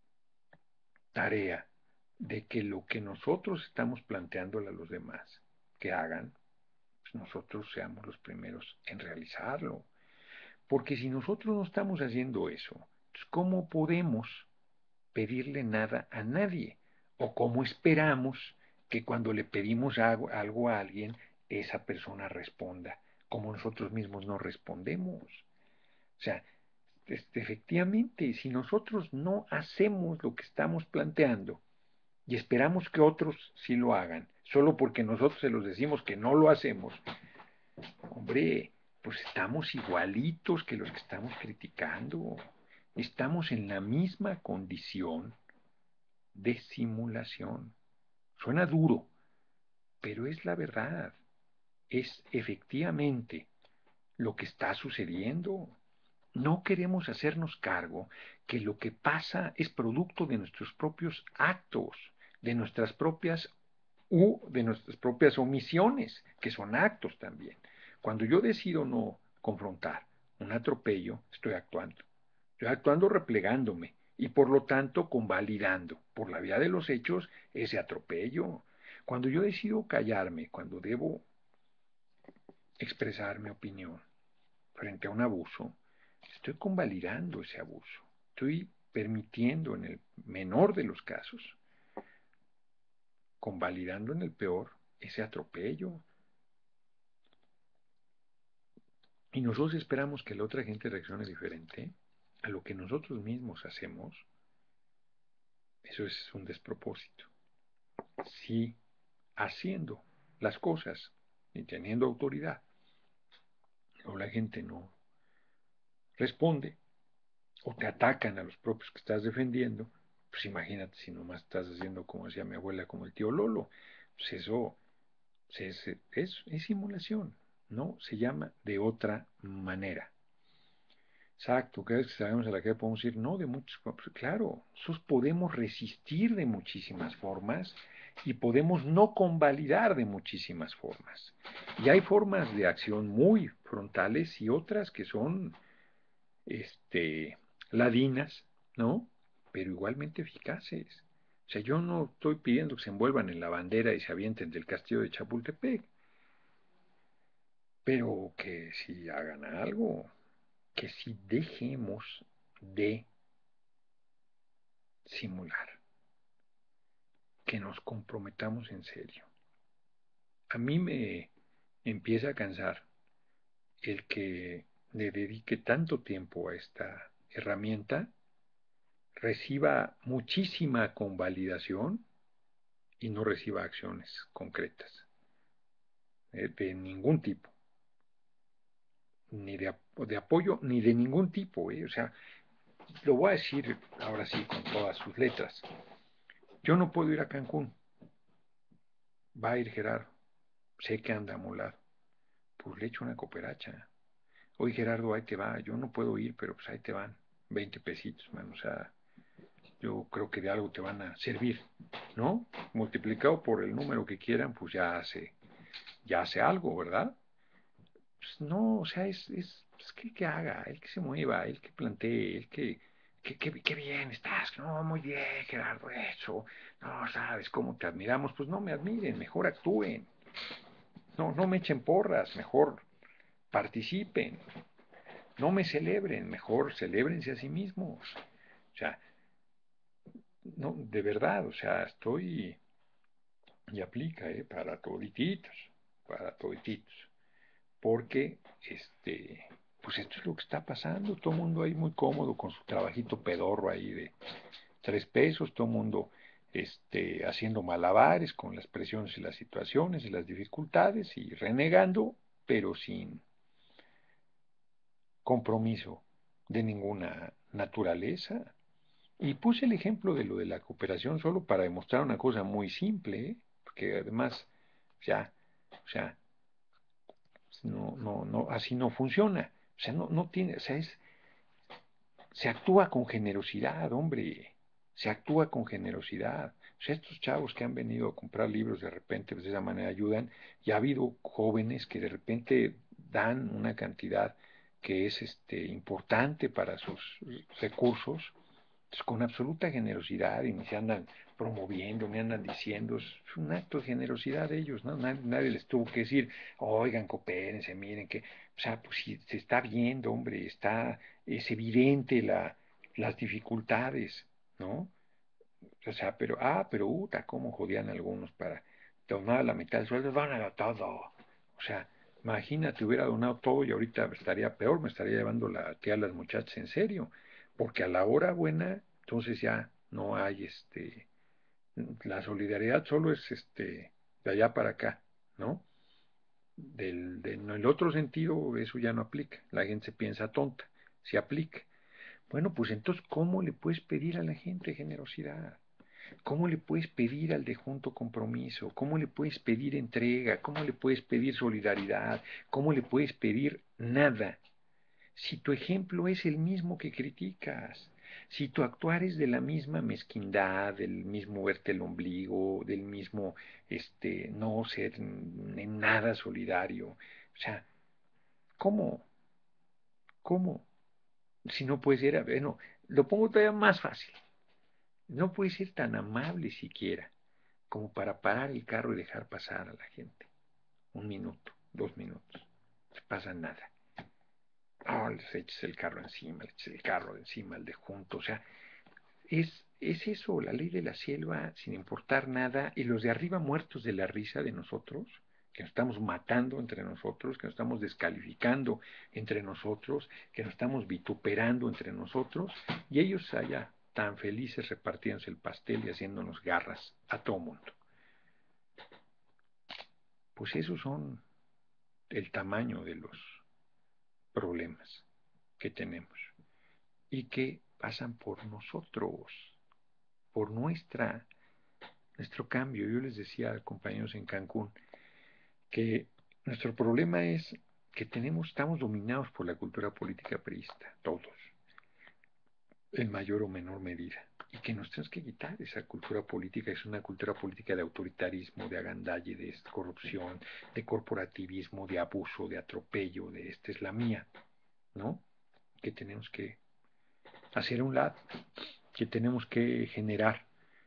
Speaker 1: tarea de que lo que nosotros estamos planteándole a los demás que hagan, pues nosotros seamos los primeros en realizarlo. Porque si nosotros no estamos haciendo eso, pues ¿cómo podemos pedirle nada a nadie? ¿O cómo esperamos que cuando le pedimos algo, algo a alguien, esa persona responda como nosotros mismos no respondemos? O sea, este, efectivamente, si nosotros no hacemos lo que estamos planteando y esperamos que otros sí lo hagan, solo porque nosotros se los decimos que no lo hacemos, hombre, pues estamos igualitos que los que estamos criticando. Estamos en la misma condición de simulación. Suena duro, pero es la verdad. Es efectivamente lo que está sucediendo. No queremos hacernos cargo que lo que pasa es producto de nuestros propios actos, de nuestras propias u de nuestras propias omisiones, que son actos también. Cuando yo decido no confrontar un atropello, estoy actuando. Estoy actuando replegándome y por lo tanto convalidando por la vía de los hechos ese atropello. Cuando yo decido callarme, cuando debo expresar mi opinión frente a un abuso, estoy convalidando ese abuso. Estoy permitiendo en el menor de los casos, convalidando en el peor, ese atropello. Y nosotros esperamos que la otra gente reaccione diferente a lo que nosotros mismos hacemos. Eso es un despropósito. Si haciendo las cosas y teniendo autoridad, o la gente no responde, o te atacan a los propios que estás defendiendo, pues imagínate si nomás estás haciendo como decía mi abuela, como el tío Lolo, pues eso es, es, es simulación, ¿no? Se llama de otra manera. Exacto, cada vez que sabemos a la calle podemos decir, no, de muchos, pues claro, nosotros podemos resistir de muchísimas formas y podemos no convalidar de muchísimas formas. Y hay formas de acción muy frontales y otras que son este, ladinas, ¿no? Pero igualmente eficaces. O sea, yo no estoy pidiendo que se envuelvan en la bandera y se avienten del castillo de Chapultepec, pero que si hagan algo, que si dejemos de simular, que nos comprometamos en serio. A mí me empieza a cansar el que le dedique tanto tiempo a esta herramienta, reciba muchísima convalidación y no reciba acciones concretas eh, de ningún tipo, ni de, de, apoyo, ni de ningún tipo. Eh. O sea, lo voy a decir ahora sí con todas sus letras. Yo no puedo ir a Cancún. Va a ir Gerardo. Sé que anda amolado. Pues le echo una cooperacha. Oye Gerardo, ahí te va. Yo no puedo ir, pero pues ahí te van. veinte pesitos, man. O sea, yo creo que de algo te van a servir, ¿no? Multiplicado por el número que quieran, pues ya hace, ya hace algo, ¿verdad? Pues no, o sea, es, es, es que, que haga, el que se mueva, el que plantee, el que, que, que, que bien estás, no, muy bien, Gerardo, eso, no, sabes cómo te admiramos, pues no me admiren, mejor actúen, no, no me echen porras, mejor participen, no me celebren, mejor celébrense a sí mismos, o sea, no, de verdad, o sea, estoy, y aplica, ¿eh? Para todititos, para todititos, porque, este, pues esto es lo que está pasando, todo el mundo ahí muy cómodo con su trabajito pedorro ahí de tres pesos, todo el mundo, este, haciendo malabares con las presiones y las situaciones y las dificultades y renegando, pero sin compromiso de ninguna naturaleza. Y puse el ejemplo de lo de la cooperación solo para demostrar una cosa muy simple, ¿eh? Porque además, ya, o sea, no, no, no, así no funciona. O sea, no, no tiene, o sea, es, se actúa con generosidad, hombre, se actúa con generosidad. O sea, estos chavos que han venido a comprar libros de repente, pues de esa manera ayudan, y ha habido jóvenes que de repente dan una cantidad que es este, importante para sus recursos, pues con absoluta generosidad, y ni se andan promoviendo, ni andan diciendo, es un acto de generosidad de ellos, ¿no? Nadie, nadie les tuvo que decir, oigan, coopérense, miren que, o sea, pues si se está viendo, hombre, está, es evidente la, las dificultades, ¿no? O sea, pero, ah, pero, uta, cómo jodían algunos para donar la mitad del sueldo, dónalo todo. O sea, imagínate, hubiera donado todo y ahorita estaría peor, me estaría llevando la tía a las muchachas en serio, porque a la hora buena, entonces ya no hay este, la solidaridad solo es este, de allá para acá, ¿no? Del, de, en el otro sentido, eso ya no aplica, la gente se piensa tonta, se aplica. Bueno, pues entonces, ¿cómo le puedes pedir a la gente generosidad? ¿Cómo le puedes pedir al de junto compromiso? ¿Cómo le puedes pedir entrega? ¿Cómo le puedes pedir solidaridad? ¿Cómo le puedes pedir nada? Si tu ejemplo es el mismo que criticas, si tu actuar es de la misma mezquindad, del mismo verte el ombligo, del mismo este, no ser en nada solidario, o sea, ¿cómo? ¿Cómo? Si no puedes ser, bueno, lo pongo todavía más fácil, no puedes ser tan amable siquiera como para parar el carro y dejar pasar a la gente. Un minuto, dos minutos, no pasa nada. Oh, les eches el carro encima, les eches el carro encima, el de junto, o sea, es, es eso, la ley de la selva, sin importar nada, y los de arriba muertos de la risa de nosotros, que nos estamos matando entre nosotros, que nos estamos descalificando entre nosotros, que nos estamos vituperando entre nosotros, y ellos allá tan felices repartiéndose el pastel y haciéndonos garras a todo mundo. Pues esos son el tamaño de los problemas que tenemos y que pasan por nosotros, por nuestra, nuestro cambio. Yo les decía a compañeros en Cancún que nuestro problema es que tenemos, estamos dominados por la cultura política priista, todos, en mayor o menor medida, y que nos tenemos que quitar esa cultura política. Es una cultura política de autoritarismo, de agandalle, de corrupción, de corporativismo, de abuso, de atropello, de esta es la mía, ¿no? Que tenemos que hacer a un lado, que tenemos que generar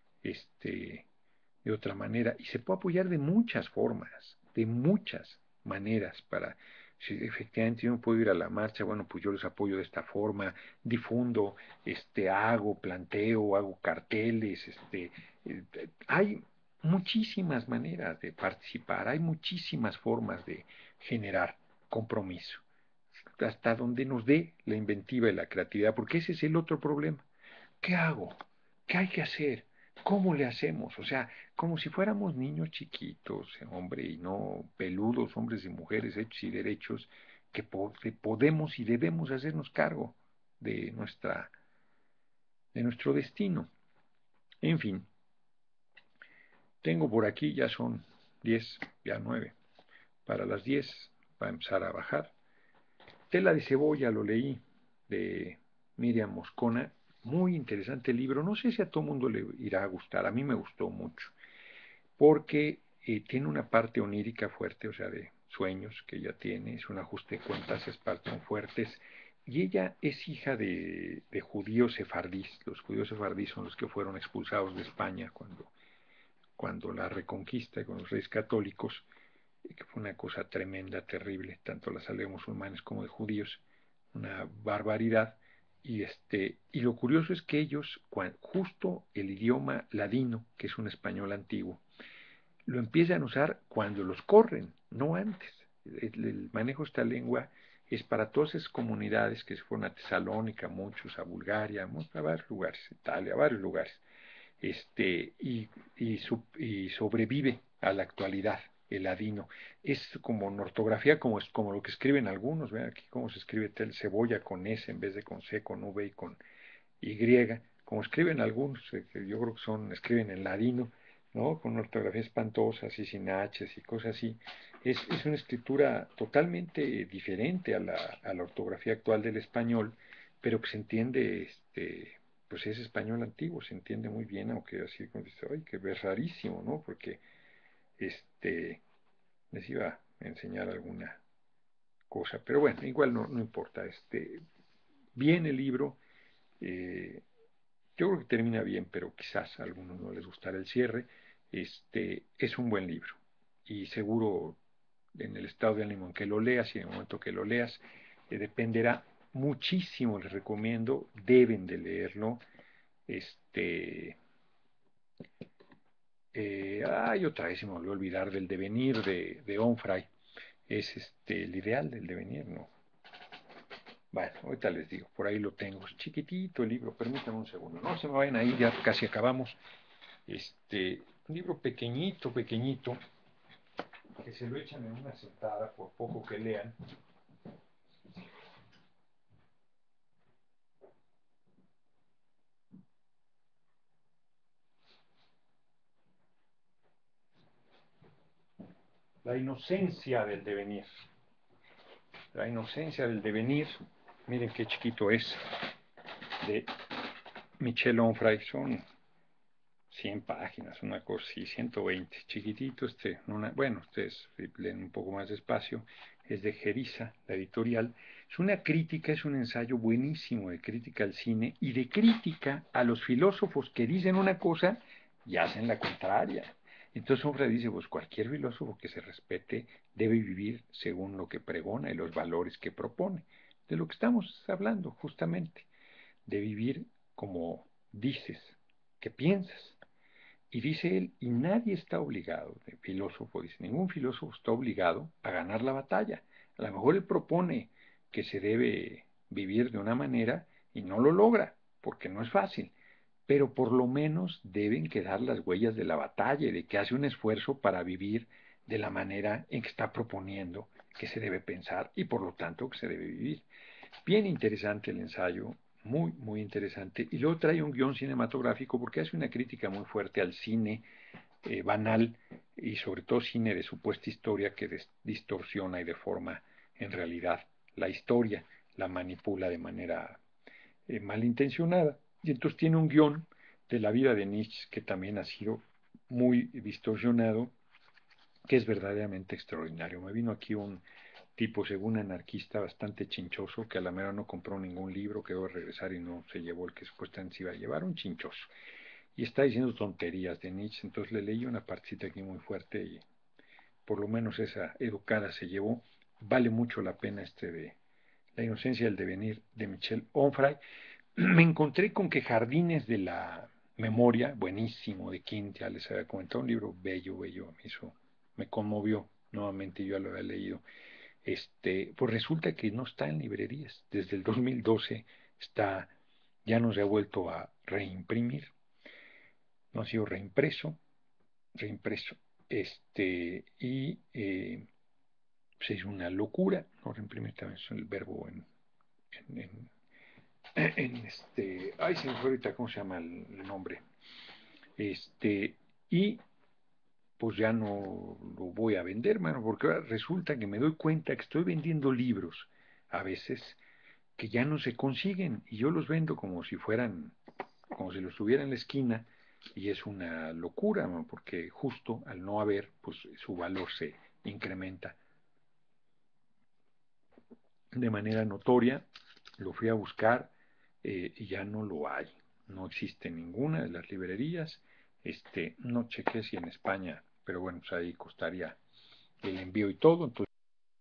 Speaker 1: este, de otra manera, y se puede apoyar de muchas formas, de muchas maneras para, si efectivamente yo no puedo ir a la marcha, bueno, pues yo les apoyo de esta forma, difundo, este, hago, planteo, hago carteles, este, eh, hay muchísimas maneras de participar, hay muchísimas formas de generar compromiso, hasta donde nos dé la inventiva y la creatividad, porque ese es el otro problema. ¿Qué hago? ¿Qué hay que hacer? ¿Cómo le hacemos? O sea, como si fuéramos niños chiquitos, hombre, y no peludos, hombres y mujeres hechos y derechos, que podemos y debemos hacernos cargo de nuestra, de nuestro destino. En fin, tengo por aquí, ya son diez, ya nueve, para las diez va a empezar a bajar. Tela de cebolla, lo leí, de Miriam Moscona, muy interesante libro, no sé si a todo mundo le irá a gustar, a mí me gustó mucho, porque eh, tiene una parte onírica fuerte, o sea, de sueños que ella tiene, es un ajuste de cuentas, es partes muy fuertes, y ella es hija de, de judíos sefardíes. Los judíos sefardíes son los que fueron expulsados de España cuando, cuando la reconquista con los reyes católicos, que fue una cosa tremenda, terrible, tanto la salida de musulmanes como de judíos, una barbaridad. Y, este, y lo curioso es que ellos, justo el idioma ladino, que es un español antiguo, lo empiezan a usar cuando los corren, no antes. El, el manejo de esta lengua es para todas esas comunidades que se fueron a Tesalónica, muchos, a Bulgaria, a varios lugares, Italia, a varios lugares, este, y, y, sub, y sobrevive a la actualidad el ladino. Es como una ortografía, como, es, como lo que escriben algunos, vean aquí cómo se escribe tel cebolla con S en vez de con C, con V y con Y, como escriben algunos, eh, que yo creo que son, escriben en ladino, ¿no? Con una ortografía espantosa, así sin H's y cosas así. Es, es una escritura totalmente diferente a la, a la ortografía actual del español, pero que se entiende, este, pues es español antiguo, se entiende muy bien, aunque así como dice, ay, que es rarísimo, ¿no? Porque, este, les iba a enseñar alguna cosa, pero bueno, igual no, no importa, este, bien el libro, eh, yo creo que termina bien, pero quizás a algunos no les gustará el cierre. Este, es un buen libro y seguro en el estado de ánimo en que lo leas y en el momento que lo leas, eh, dependerá muchísimo, les recomiendo, deben de leerlo. Este, eh, ay, otra vez se me volvió a olvidar del devenir de, de Onfray. Es este, el ideal del devenir, ¿no? Bueno, ahorita les digo, por ahí lo tengo. Es chiquitito el libro, permítanme un segundo. No se me vayan a ir, ya casi acabamos. Este, un libro pequeñito, pequeñito, que se lo echan en una sentada por poco que lean. La inocencia del devenir. La inocencia del devenir, miren qué chiquito es, de Michel Onfray. Son cien páginas, una cosa así, ciento veinte, chiquitito. Este, una, bueno, ustedes leen un poco más despacio. Es de Geriza, la editorial. Es una crítica, es un ensayo buenísimo de crítica al cine y de crítica a los filósofos que dicen una cosa y hacen la contraria. Entonces Onfray dice, pues cualquier filósofo que se respete debe vivir según lo que pregona y los valores que propone. De lo que estamos hablando justamente, de vivir como dices, que piensas. Y dice él, y nadie está obligado, de filósofo, dice, ningún filósofo está obligado a ganar la batalla. A lo mejor él propone que se debe vivir de una manera y no lo logra, porque no es fácil, pero por lo menos deben quedar las huellas de la batalla y de que hace un esfuerzo para vivir de la manera en que está proponiendo que se debe pensar y por lo tanto que se debe vivir. Bien interesante el ensayo, muy, muy interesante. Y luego trae un guión cinematográfico porque hace una crítica muy fuerte al cine eh, banal y sobre todo cine de supuesta historia que distorsiona y deforma en realidad la historia, la manipula de manera eh, malintencionada. Y entonces tiene un guión de la vida de Nietzsche que también ha sido muy distorsionado, que es verdaderamente extraordinario. Me vino aquí un tipo, según anarquista, bastante chinchoso, que a la mera no compró ningún libro, quedó a regresar y no se llevó el que supuestamente se iba a llevar, un chinchoso. Y está diciendo tonterías de Nietzsche, entonces le leí una partecita aquí muy fuerte y por lo menos esa educada se llevó. Vale mucho la pena este de La inocencia del devenir de Michel Onfray. Me encontré con que Jardines de la Memoria, buenísimo, de Quint, ya les había comentado, un libro bello, bello, me hizo, me conmovió nuevamente, yo ya lo había leído. Este, pues resulta que no está en librerías. Desde el dos mil doce está, ya no se ha vuelto a reimprimir, no ha sido reimpreso, reimpreso, este, y eh, pues es una locura, no reimprimir también es el verbo en, en, en, en este, ay, se me fue ahorita cómo se llama el, el nombre, este, y pues ya no lo voy a vender, mano, porque ahora resulta que me doy cuenta que estoy vendiendo libros a veces que ya no se consiguen y yo los vendo como si fueran, como si los tuviera en la esquina y es una locura, ¿no? Porque justo al no haber, pues su valor se incrementa de manera notoria. Lo fui a buscar eh, y ya no lo hay, no existe en ninguna de las librerías. Este, no chequé si en España, pero bueno, pues ahí costaría el envío y todo, entonces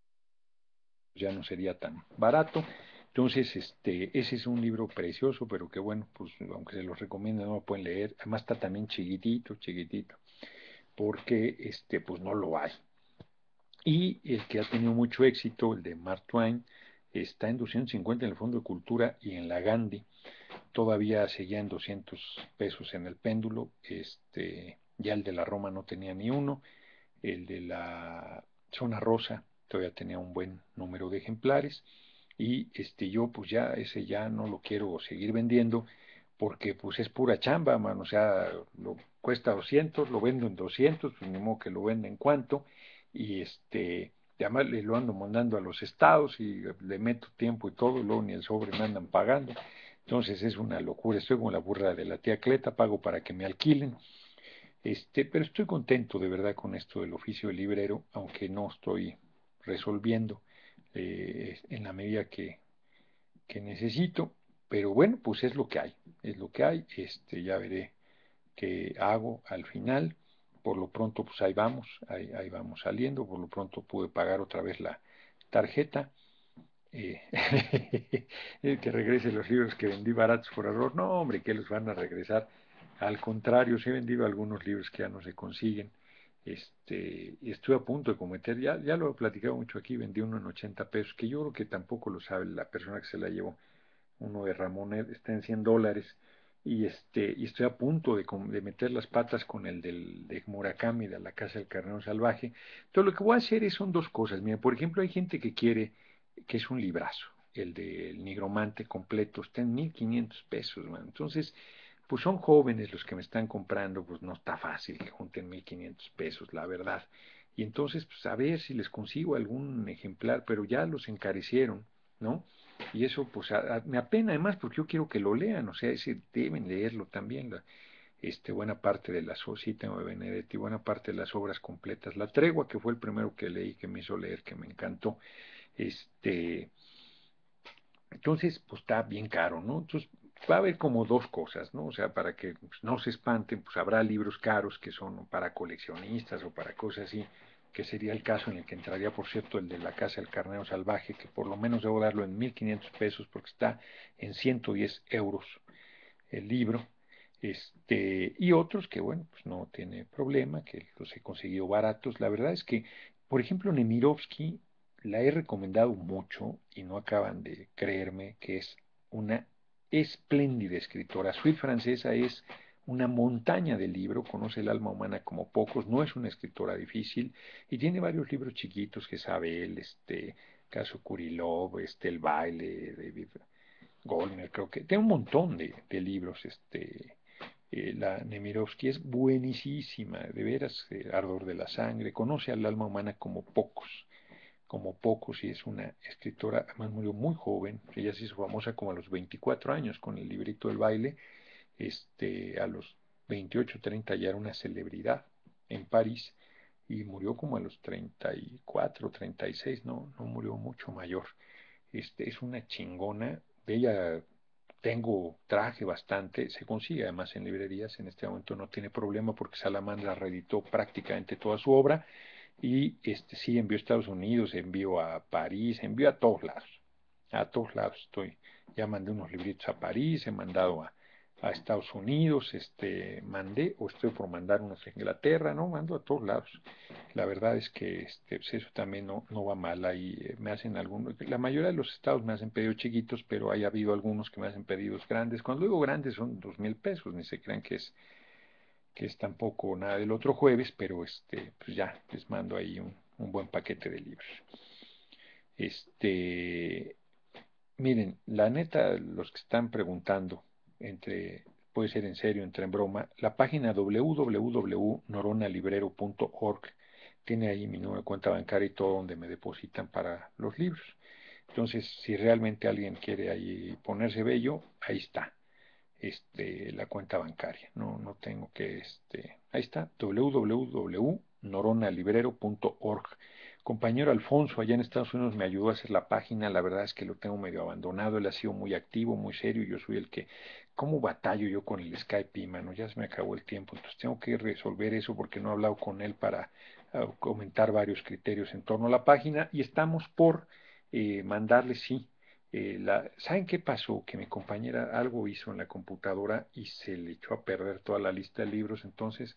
Speaker 1: ya no sería tan barato. Entonces, este, ese es un libro precioso, pero que bueno, pues aunque se los recomiendo, no lo pueden leer. Además está también chiquitito, chiquitito, porque este, pues no lo hay. Y el que ha tenido mucho éxito, el de Mark Twain, está en doscientos cincuenta en el Fondo de Cultura y en la Gandhi. Todavía seguía en doscientos pesos en el péndulo. Este, ya el de la Roma no tenía ni uno. El de la Zona Rosa todavía tenía un buen número de ejemplares y este yo pues ya ese ya no lo quiero seguir vendiendo porque pues es pura chamba, man, o sea, lo cuesta doscientos, lo vendo en doscientos, pues ni modo que lo venda en cuanto y este además le lo ando mandando a los estados y le meto tiempo y todo, luego ni el sobre me andan pagando, entonces es una locura, estoy como la burra de la tía Cleta, pago para que me alquilen, este, pero estoy contento de verdad con esto del oficio de librero, aunque no estoy resolviendo eh, en la medida que, que necesito, pero bueno, pues es lo que hay, es lo que hay, este, ya veré qué hago al final, por lo pronto pues ahí vamos, ahí, ahí vamos saliendo, por lo pronto pude pagar otra vez la tarjeta, eh, que regrese los libros que vendí baratos por error, no hombre, que los van a regresar, al contrario, sí he vendido algunos libros que ya no se consiguen, este, y estoy a punto de cometer, ya, ya lo he platicado mucho aquí, vendí uno en ochenta pesos, que yo creo que tampoco lo sabe la persona que se la llevó, uno de Ramón está en cien dólares, y este, y estoy a punto de, de meter las patas con el del, de Murakami, de La Casa del Carnero Salvaje. Entonces lo que voy a hacer es, son dos cosas. Mira, por ejemplo, hay gente que quiere, que es un librazo, el del Nigromante completo, está en mil quinientos pesos, man. Entonces, pues son jóvenes los que me están comprando, pues no está fácil que junten mil quinientos pesos, la verdad. Y entonces, pues a ver si les consigo algún ejemplar, pero ya los encarecieron, ¿no? Y eso pues a, a, me apena además porque yo quiero que lo lean, o sea, ese deben leerlo también, la, este, buena parte de las, sí tengo de Benedetti, buena parte de las obras completas, La Tregua, que fue el primero que leí, que me hizo leer, que me encantó, este, entonces, pues está bien caro, ¿no? Entonces, va a haber como dos cosas, ¿no? O sea, para que pues, no se espanten, pues habrá libros caros que son para coleccionistas o para cosas así, que sería el caso en el que entraría, por cierto, el de La Casa del Carnero Salvaje, que por lo menos debo darlo en mil quinientos pesos porque está en ciento diez euros el libro. Este, y otros que, bueno, pues no tiene problema, que los he conseguido baratos. La verdad es que, por ejemplo, Nemirovsky la he recomendado mucho y no acaban de creerme que es una espléndida escritora. Suite Francesa es una montaña de libro, conoce el alma humana como pocos, no es una escritora difícil y tiene varios libros chiquitos que sabe él, este, Caso Kurilov, este, El baile, de Goldner, creo que tiene un montón de, de libros, este, eh, la Nemirovsky es buenísima, de veras, eh, Ardor de la Sangre, conoce al alma humana como pocos, como pocos, y es una escritora, además murió muy joven, ella se hizo famosa como a los veinticuatro años con el librito del baile, este, a los veintiocho, treinta ya era una celebridad en París, y murió como a los treinta y cuatro, treinta y seis, no, no murió mucho mayor. Este, es una chingona, de ella tengo traje bastante, se consigue además en librerías, en este momento no tiene problema porque Salamandra reeditó prácticamente toda su obra y este sí envió a Estados Unidos, envió a París, envió a todos lados, a todos lados estoy, ya mandé unos libritos a París, he mandado a, a Estados Unidos, este, mandé o estoy por mandar unos a Inglaterra, no, mando a todos lados. La verdad es que este, pues eso también no, no va mal. Ahí eh, me hacen algunos, la mayoría de los estados me hacen pedidos chiquitos, pero hay habido algunos que me hacen pedidos grandes. Cuando digo grandes son dos mil pesos, ni se crean que es, que es tampoco nada del otro jueves, pero este, pues ya les mando ahí un, un buen paquete de libros. Este, miren, la neta, los que están preguntando, entre, puede ser en serio, entre en broma, la página w w w punto noronalibrero punto org tiene ahí mi número de cuenta bancaria y todo donde me depositan para los libros. Entonces, si realmente alguien quiere ahí ponerse bello, ahí está, este, la cuenta bancaria. No, no tengo que, este, ahí está, w w w punto noronalibrero punto org. Compañero Alfonso, allá en Estados Unidos, me ayudó a hacer la página. La verdad es que lo tengo medio abandonado. Él ha sido muy activo, muy serio. Yo soy el que, ¿cómo batallo yo con el Skype, mano? Ya se me acabó el tiempo. Entonces tengo que resolver eso porque no he hablado con él para uh, comentar varios criterios en torno a la página. Y estamos por eh, mandarle, sí. Eh, la, ¿saben qué pasó? Que mi compañera algo hizo en la computadora y se le echó a perder toda la lista de libros. Entonces,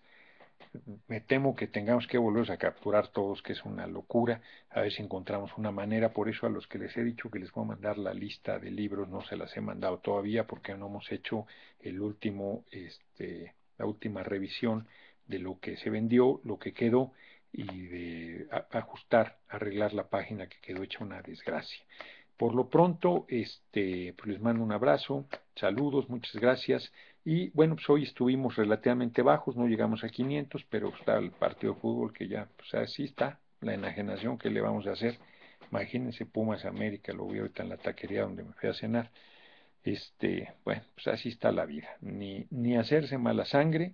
Speaker 1: me temo que tengamos que volverlos a capturar todos, que es una locura, a ver si encontramos una manera. Por eso a los que les he dicho que les voy a mandar la lista de libros, no se las he mandado todavía porque no hemos hecho el último, este, la última revisión de lo que se vendió, lo que quedó y de a, ajustar, arreglar la página que quedó hecha una desgracia. Por lo pronto, este, pues les mando un abrazo, saludos, muchas gracias. Y bueno, pues hoy estuvimos relativamente bajos, no llegamos a quinientos, pero está el partido de fútbol que ya, pues así está, la enajenación que le vamos a hacer. Imagínense Pumas América, lo vi ahorita en la taquería donde me fui a cenar. Este, bueno, pues así está la vida. Ni, ni hacerse mala sangre,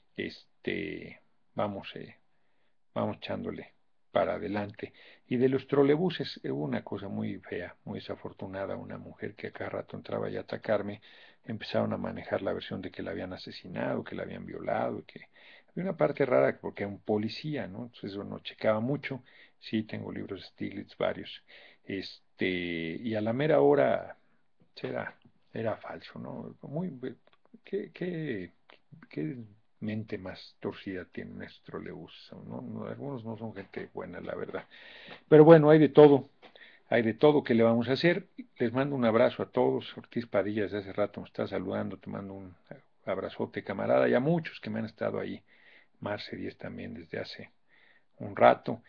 Speaker 1: este, vamos, eh, vamos echándole para adelante. Y de los trolebuses, hubo una cosa muy fea, muy desafortunada, una mujer que a cada rato entraba ya a atacarme, empezaron a manejar la versión de que la habían asesinado, que la habían violado, que había una parte rara porque era un policía, ¿no? Entonces eso no checaba mucho. Sí, tengo libros de Stiglitz, varios. Este, y a la mera hora era, era falso, ¿no? Muy, qué, qué, qué mente más torcida tiene nuestro Leus, ¿no? No, algunos no son gente buena, la verdad. Pero bueno, hay de todo, hay de todo que le vamos a hacer. Les mando un abrazo a todos. Ortiz Padilla desde hace rato me está saludando, te mando un abrazote, camarada, y a muchos que me han estado ahí. Marce Díez también desde hace un rato.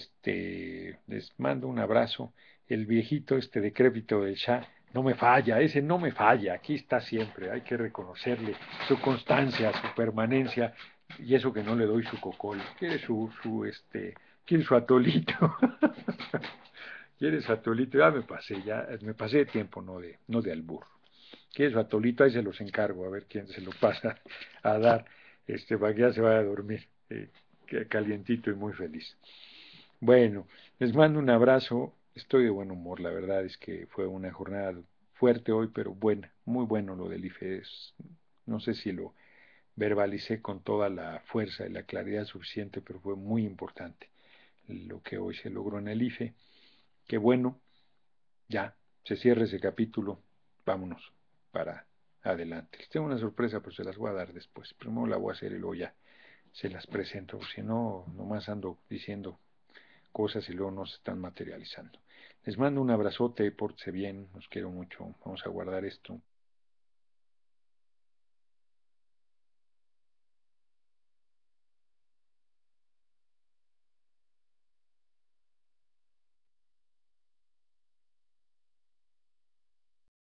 Speaker 1: Este, les mando un abrazo. El viejito este decrépito del Shah no me falla, ese no me falla, aquí está siempre, hay que reconocerle su constancia, su permanencia, y eso que no le doy su cocol, quiere su, su este, quiere su atolito, quiere su atolito, ya me pasé, ya me pasé de tiempo, no de, no de albur, quiere su atolito, ahí se los encargo, a ver quién se lo pasa a dar, este, para que ya se vaya a dormir, eh, calientito y muy feliz. Bueno, les mando un abrazo. Estoy de buen humor, la verdad es que fue una jornada fuerte hoy, pero buena, muy bueno lo del I F E. Es, no sé si lo verbalicé con toda la fuerza y la claridad suficiente, pero fue muy importante lo que hoy se logró en el I F E. Qué bueno, ya, se cierra ese capítulo, vámonos para adelante. Les tengo una sorpresa, pero se las voy a dar después. Primero la voy a hacer y luego ya se las presento, si no, nomás ando diciendo cosas y luego no se están materializando. Les mando un abrazote, pórtense bien, los quiero mucho, vamos a guardar esto.